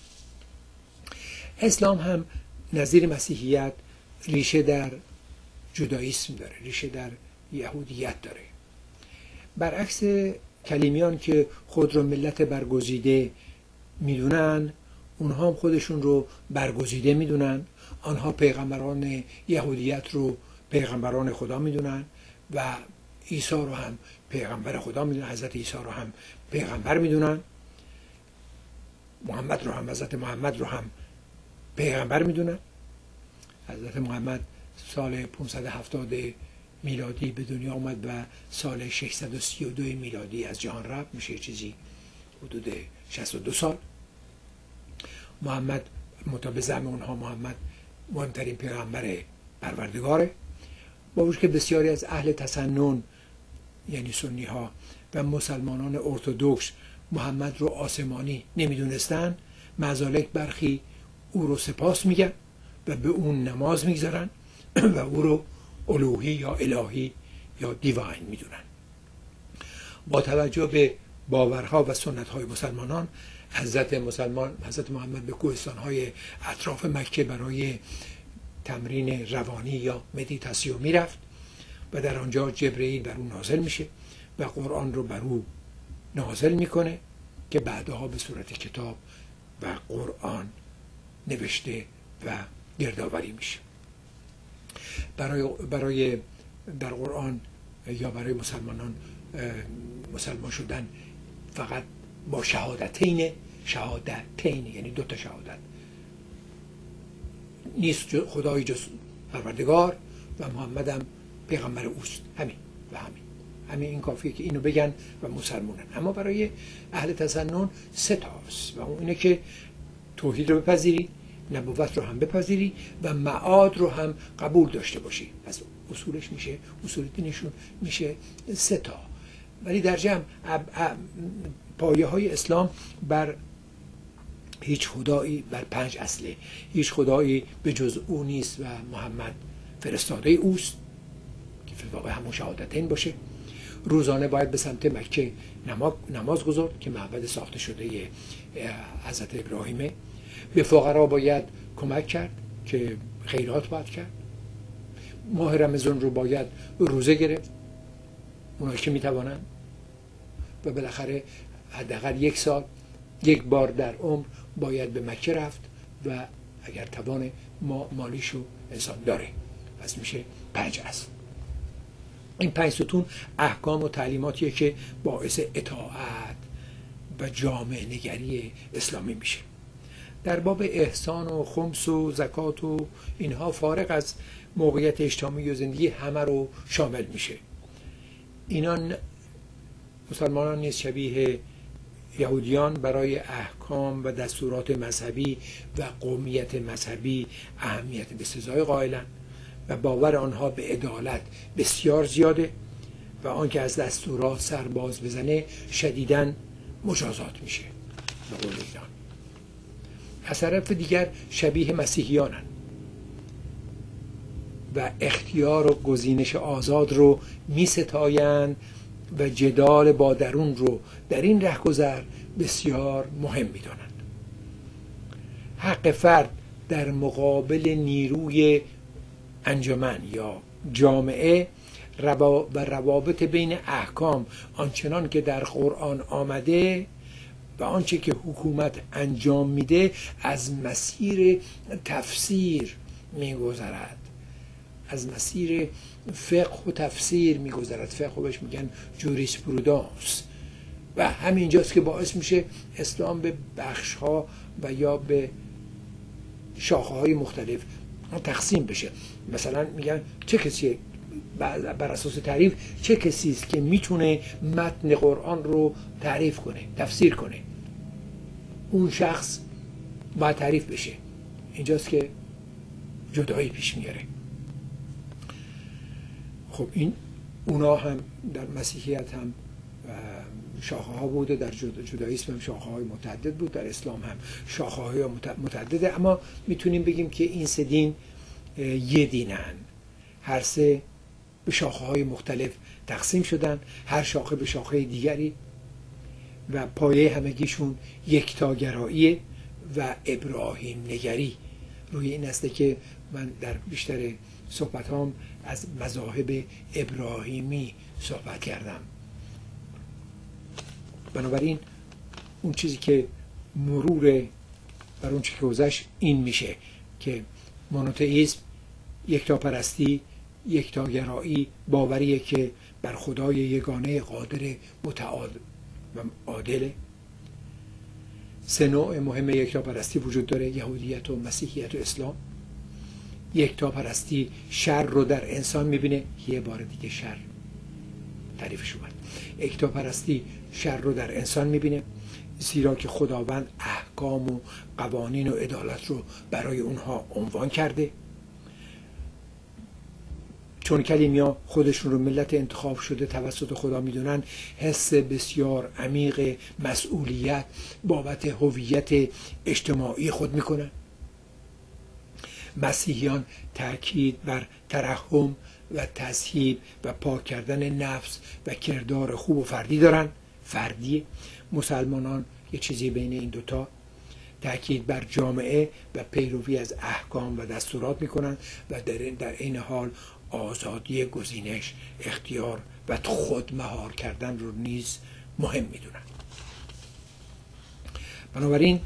اسلام هم نظیر مسیحیت ریشه در جودائیسم داره، ریشه در یهودیت داره. برعکس کلیمیان که خود رو ملت برگزیده میدونن، اونها هم خودشون رو برگزیده میدونن. آنها پیغمبران یهودیت رو پیغمبران خدا میدونن و عیسی رو هم پیغمبر خدا میدونن، حضرت عیسی رو هم پیغمبر میدونن، حضرت محمد رو هم پیغمبر میدونن. حضرت محمد سال 570 میلادی به دنیا آمد و سال 632 میلادی از جهان رفت، میشه چیزی حدود 62 سال. محمد مطابق زعم اونها محمد مهمترین پیغمبر پروردگاره، با وجود که بسیاری از اهل تسنن یعنی سنی ها و مسلمانان ارتدوکس محمد رو آسمانی نمیدونستن، مزالک برخی او رو سپاس میگن و به اون نماز میگذارن و او رو الوهی یا الهی یا دیواین میدونن. با توجه به باورها و سنت‌های مسلمانان، حضرت محمد به کوهستان‌های اطراف مکه برای تمرین روانی یا مدیتاسیون میرفت و در آنجا جبرئیل بر او نازل میشه و قرآن رو بر او نازل میکنه که بعدها به صورت کتاب و قرآن نوشته و گردآوری میشه. برای در قرآن یا برای مسلمان شدن فقط با شهادتین یعنی 2 تا شهادت نیست، خدای جز پروردگار و محمد هم پیغمبر اوست، همین این کافیه که اینو بگن و مسلمانن. اما برای اهل تسنن 3 تاست و اون اینه که توحید رو بپذیری، نبوت رو هم بپذیری و معاد رو هم قبول داشته باشی. پس اصولش میشه، اصول دینشون میشه 3 تا. ولی در جمع پایه های اسلام بر هیچ خدایی، بر 5 اصله. هیچ خدایی به جز او نیست و محمد فرستاده اوست که فی الواقع همون شهادتین باشه. روزانه باید به سمت مکه نماز گذارد که معبد ساخته شده حضرت ابراهیمه. به فقرا باید کمک کرد که خیرات باید کرد. ماه رمضان رو باید روزه گرفت اونایی که میتوانن و بالاخره حداقل 1 سال 1 بار در عمر باید به مکه رفت و اگر توان مالیشو انسان داره. پس میشه 5 اصل. این 5 ستون احکام و تعلیماتیه که باعث اطاعت و جامعه نگری اسلامی میشه. در باب احسان و خمس و زکات و اینها فارغ از موقعیت اجتماعی و زندگی همه رو شامل میشه. اینا مسلمانان نیز شبیه یهودیان برای احکام و دستورات مذهبی و قومیت مذهبی اهمیت بسزای قائلن و باور آنها به عدالت بسیار زیاده و آنکه از دستورات سرباز بزنه شدیداً مجازات میشه. به قول ایران. از طرف دیگر شبیه مسیحیانن و اختیار و گزینش آزاد رو میستایند و جدال با درون رو در این رهگذر بسیار مهم میدانند. حق فرد در مقابل نیروی انجمن یا جامعه و روابط بین احکام آنچنان که در قرآن آمده و آنچه که حکومت انجام میده از مسیر تفسیر میگذرد، از مسیر فقه و تفسیر میگذرد. فقه بهش میگن جوریسپرودانس و همینجاست که باعث میشه اسلام به بخش‌ها و یا به شاخه‌های مختلف تقسیم بشه. مثلا میگن چه کسی بر اساس تعریف چه کسی است که میتونه متن قرآن رو تعریف کنه، تفسیر کنه، اون شخص باید تعریف بشه. اینجاست که جدایی پیش میاره. خب این اونا هم در مسیحیت هم شاخه ها بوده، در جدایسم هم شاخه های متعدد بود، در اسلام هم شاخه های متعدده، اما میتونیم بگیم که این سه دین یه دینن، هر سه به شاخه های مختلف تقسیم شدن، هر شاخه به شاخه دیگری و پایه همگیشون یکتاگرایی و ابراهیم نگری. روی این است که من در بیشتر صحبت هام از مذاهب ابراهیمی صحبت کردم. بنابراین اون چیزی که مرور بر اون چیزی که گذشت این میشه که مونوتئیسم، یکتاپرستی، یکتاگرایی، باوریه که بر خدای یگانه قادر متعال و عادله. سه نوع مهم یکتاپرستی وجود داره: یهودیت و مسیحیت و اسلام. یکتاپرستی شر رو در انسان میبینه، یه بار دیگه شر تعریفش اومد. یکتاپرستی شر رو در انسان میبینه، زیرا که خداوند احکام و قوانین و عدالت رو برای اونها عنوان کرده. چون کلیمیا خودشون رو ملت انتخاب شده توسط خدا میدونن، حس بسیار عمیق مسئولیت بابت هویت اجتماعی خود میکنن. مسیحیان تاکید بر ترحم و تذهیب و پاک کردن نفس و کردار خوب و فردی دارن، فردی. مسلمانان یه چیزی بین این دوتا، تاکید بر جامعه و پیروی از احکام و دستورات میکنن و در این حال آزادی گزینش، اختیار و خود مهار کردن رو نیز مهم میدونن. بنابراین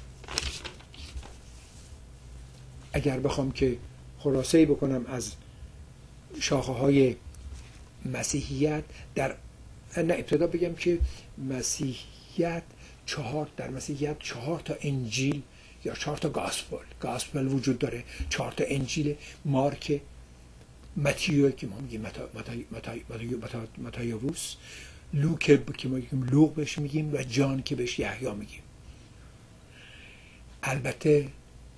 اگر بخوام که خلاصه‌ای بکنم از شاخه های مسیحیت، در ابتدا بگم که مسیحیت در مسیحیت 4 تا انجیل یا 4 تا گاسپل وجود داره. 4 تا انجیل: مارک، متیو که ما میگیم متایووس، لوک که ما میگیم لوق بهش میگیم و جان که بهش یحیی میگیم. البته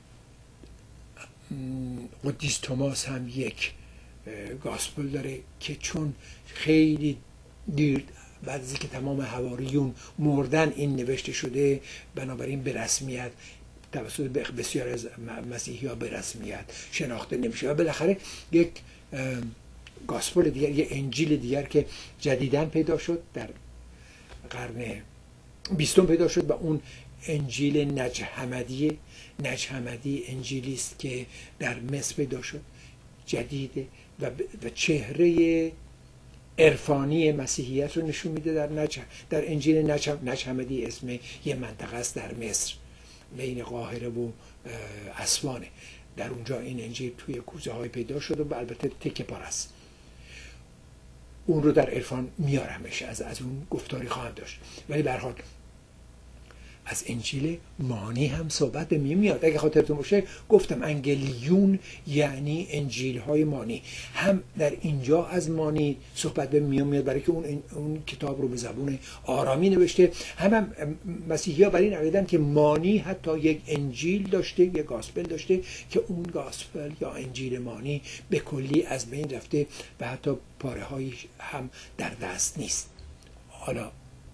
قدیس توماس هم یک گاسپل داره که چون خیلی دیر بعد از اینکه تمام حواریون مردن این نوشته شده، بنابراین به رسمیت توسط بسیار از مسیحی‌ها به رسمیت شناخته نمیشه و بالاخره یک گاسپل دیگر، یک انجیل دیگر که جدیداً پیدا شد در قرن 20 پیدا شد و اون انجیل نجح حمدی انجیلی است که در مصر پیدا شد، جدیده و چهره عرفانی مسیحیت رو نشون میده. در انجیل نجح حمدی اسم یه منطقه است در مصر بین قاهره و اسوانه. در اونجا این انجیل توی کوزه های پیدا شده و البته تکه پاره است. اون رو در عرفان میارمش، از اون گفتاری خواهم داشت. ولی به هر حال از انجیل مانی هم صحبت به میاد. اگه خاطرتون باشه گفتم انگلیون یعنی انجیل های مانی. هم در اینجا از مانی صحبت به میاد برای که اون کتاب رو به زبون آرامی نوشته. هم مسیحی ها برای این عقیدن که مانی حتی یک انجیل داشته، یک گاسپل داشته که اون گاسپل یا انجیل مانی به کلی از بین رفته و حتی پاره هایی هم در دست نیست. حالا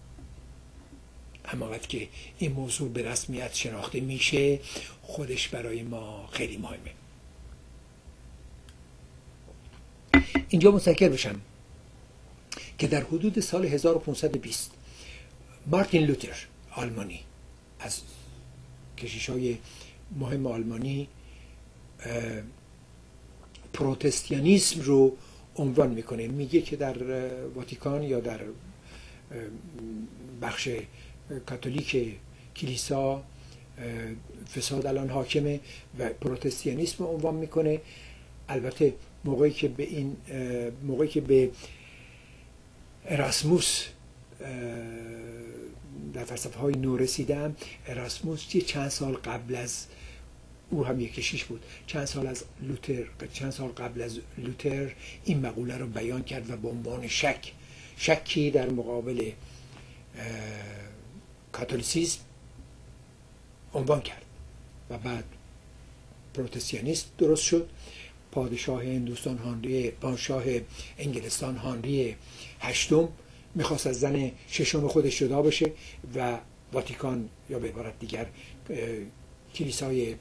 اما وقتی که این موضوع به رسمیت شناخته میشه خودش برای ما خیلی مهمه. اینجا متذکر بشم که در حدود سال 1520 مارتین لوتر آلمانی، از کشیشای مهم آلمانی، پروتستانیسم رو عنوان میکنه، میگه که در واتیکان یا در بخش کاتولیک کلیسا فساد الان حاکمه و پروتستانیسم رو عنوان میکنه. البته موقعی که به اراسموس در فلسفه های نو رسیدم، اراسموس چند سال قبل از او هم یک کشیش بود، چند سال قبل از لوتر این مقوله رو بیان کرد و به عنوان شکی در مقابل کاتولیسیسم عنوان کرد و بعد پروتستانیسم درست شد. پادشاه انگلستان هانری هشتم میخواست از زن ششم خودش جدا بشه و واتیکان یا به عبارت دیگر کلیسای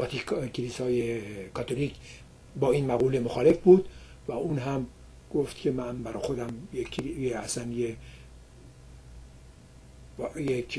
کاتولیک با این مقوله مخالف بود و اون هم گفت که من برای خودم یک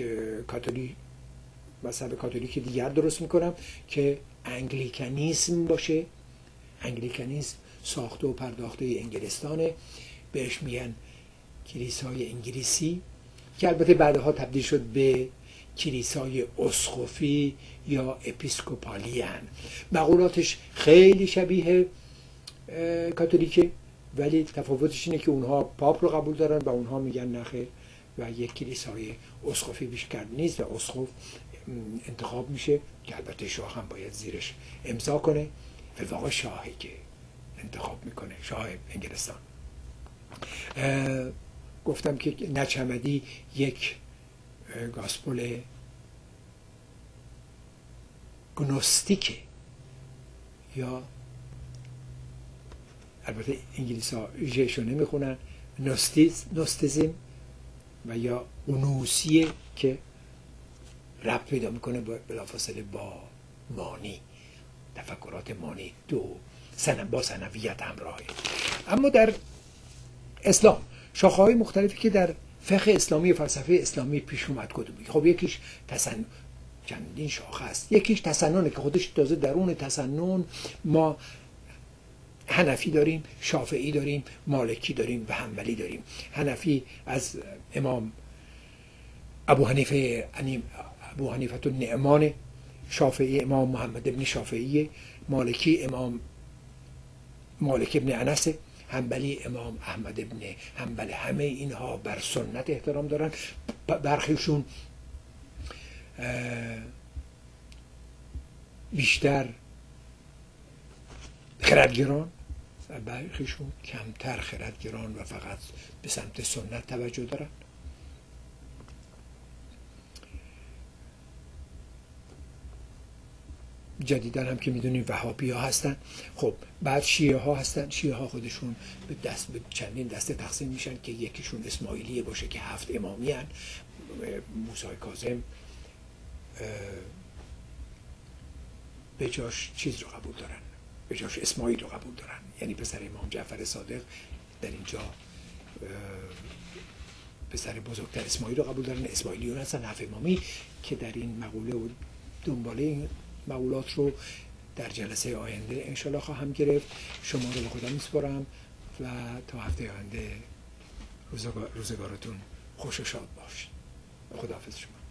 مذهب کاتولیک دیگر درست میکنم که انگلیکانیسم باشه. انگلیکانیسم ساخته و پرداخته انگلستانه، بهش میگن کلیسای انگلیسی که البته بعدها تبدیل شد به کلیسای اسقفی یا اپیسکوپالیان. مقولاتش خیلی شبیه کاتولیکه، ولی تفاوتش اینه که اونها پاپ رو قبول دارن و اونها میگن نخیر و یک کلیسای اسقفی بیشتر نیست و اسقف انتخاب میشه که البته شاه هم باید زیرش امضا کنه. به واقع شاهی که انتخاب میکنه، شاه انگلستان. گفتم که نچمدی یک گاسپل گنوستیکه یا البته انگلیس ها ژشو نمیخونن، نوستیزم و یا اونوسیه که ربط پیدا میکنه بلافاصله با مانی، تفکرات مانی با ثانویت همراهه. اما در اسلام شاخه‌های مختلفی که در فقه اسلامی و فلسفه اسلامی پیش اومد کدومی؟ خب یکیش تسنن، چندین شاخه است. یکیش تسننه که خودش تازه درون تسنن ما حنفی داریم، شافعی داریم، مالکی داریم و حنبلی داریم. حنفی از امام ابو حنیفه النعمان، شافعی امام محمد ابن شافعی، مالکی امام مالک ابن انس، حنبلی امام احمد ابن حنبل. همه اینها بر سنت احترام دارن. برخیشون بیشتر خردگران و برخیشون کمتر خردگران و فقط به سمت سنت توجه دارن. جدیدن هم که میدونیم وهابی ها هستن. خب بعد شیعه ها هستن. شیعه ها خودشون به چندین دسته تقسیم میشن که یکیشون اسماعیلیه باشه که 7 امامی هن. موسی کاظم به جاش چیز رو قبول دارن، به جاش اسماعیل رو قبول دارن، یعنی پسر امام جعفر صادق در اینجا پسر بزرگتر اسماعیل رو قبول دارن. اسماعیلیون هستن 7 امامی که در این مقوله و دنباله این مقولات رو در جلسه آینده انشالله خواهم گرفت. شما رو به خدا میسپارم و تا هفته آینده روزگارتون خوش و شاد باش. خداحافظ شما.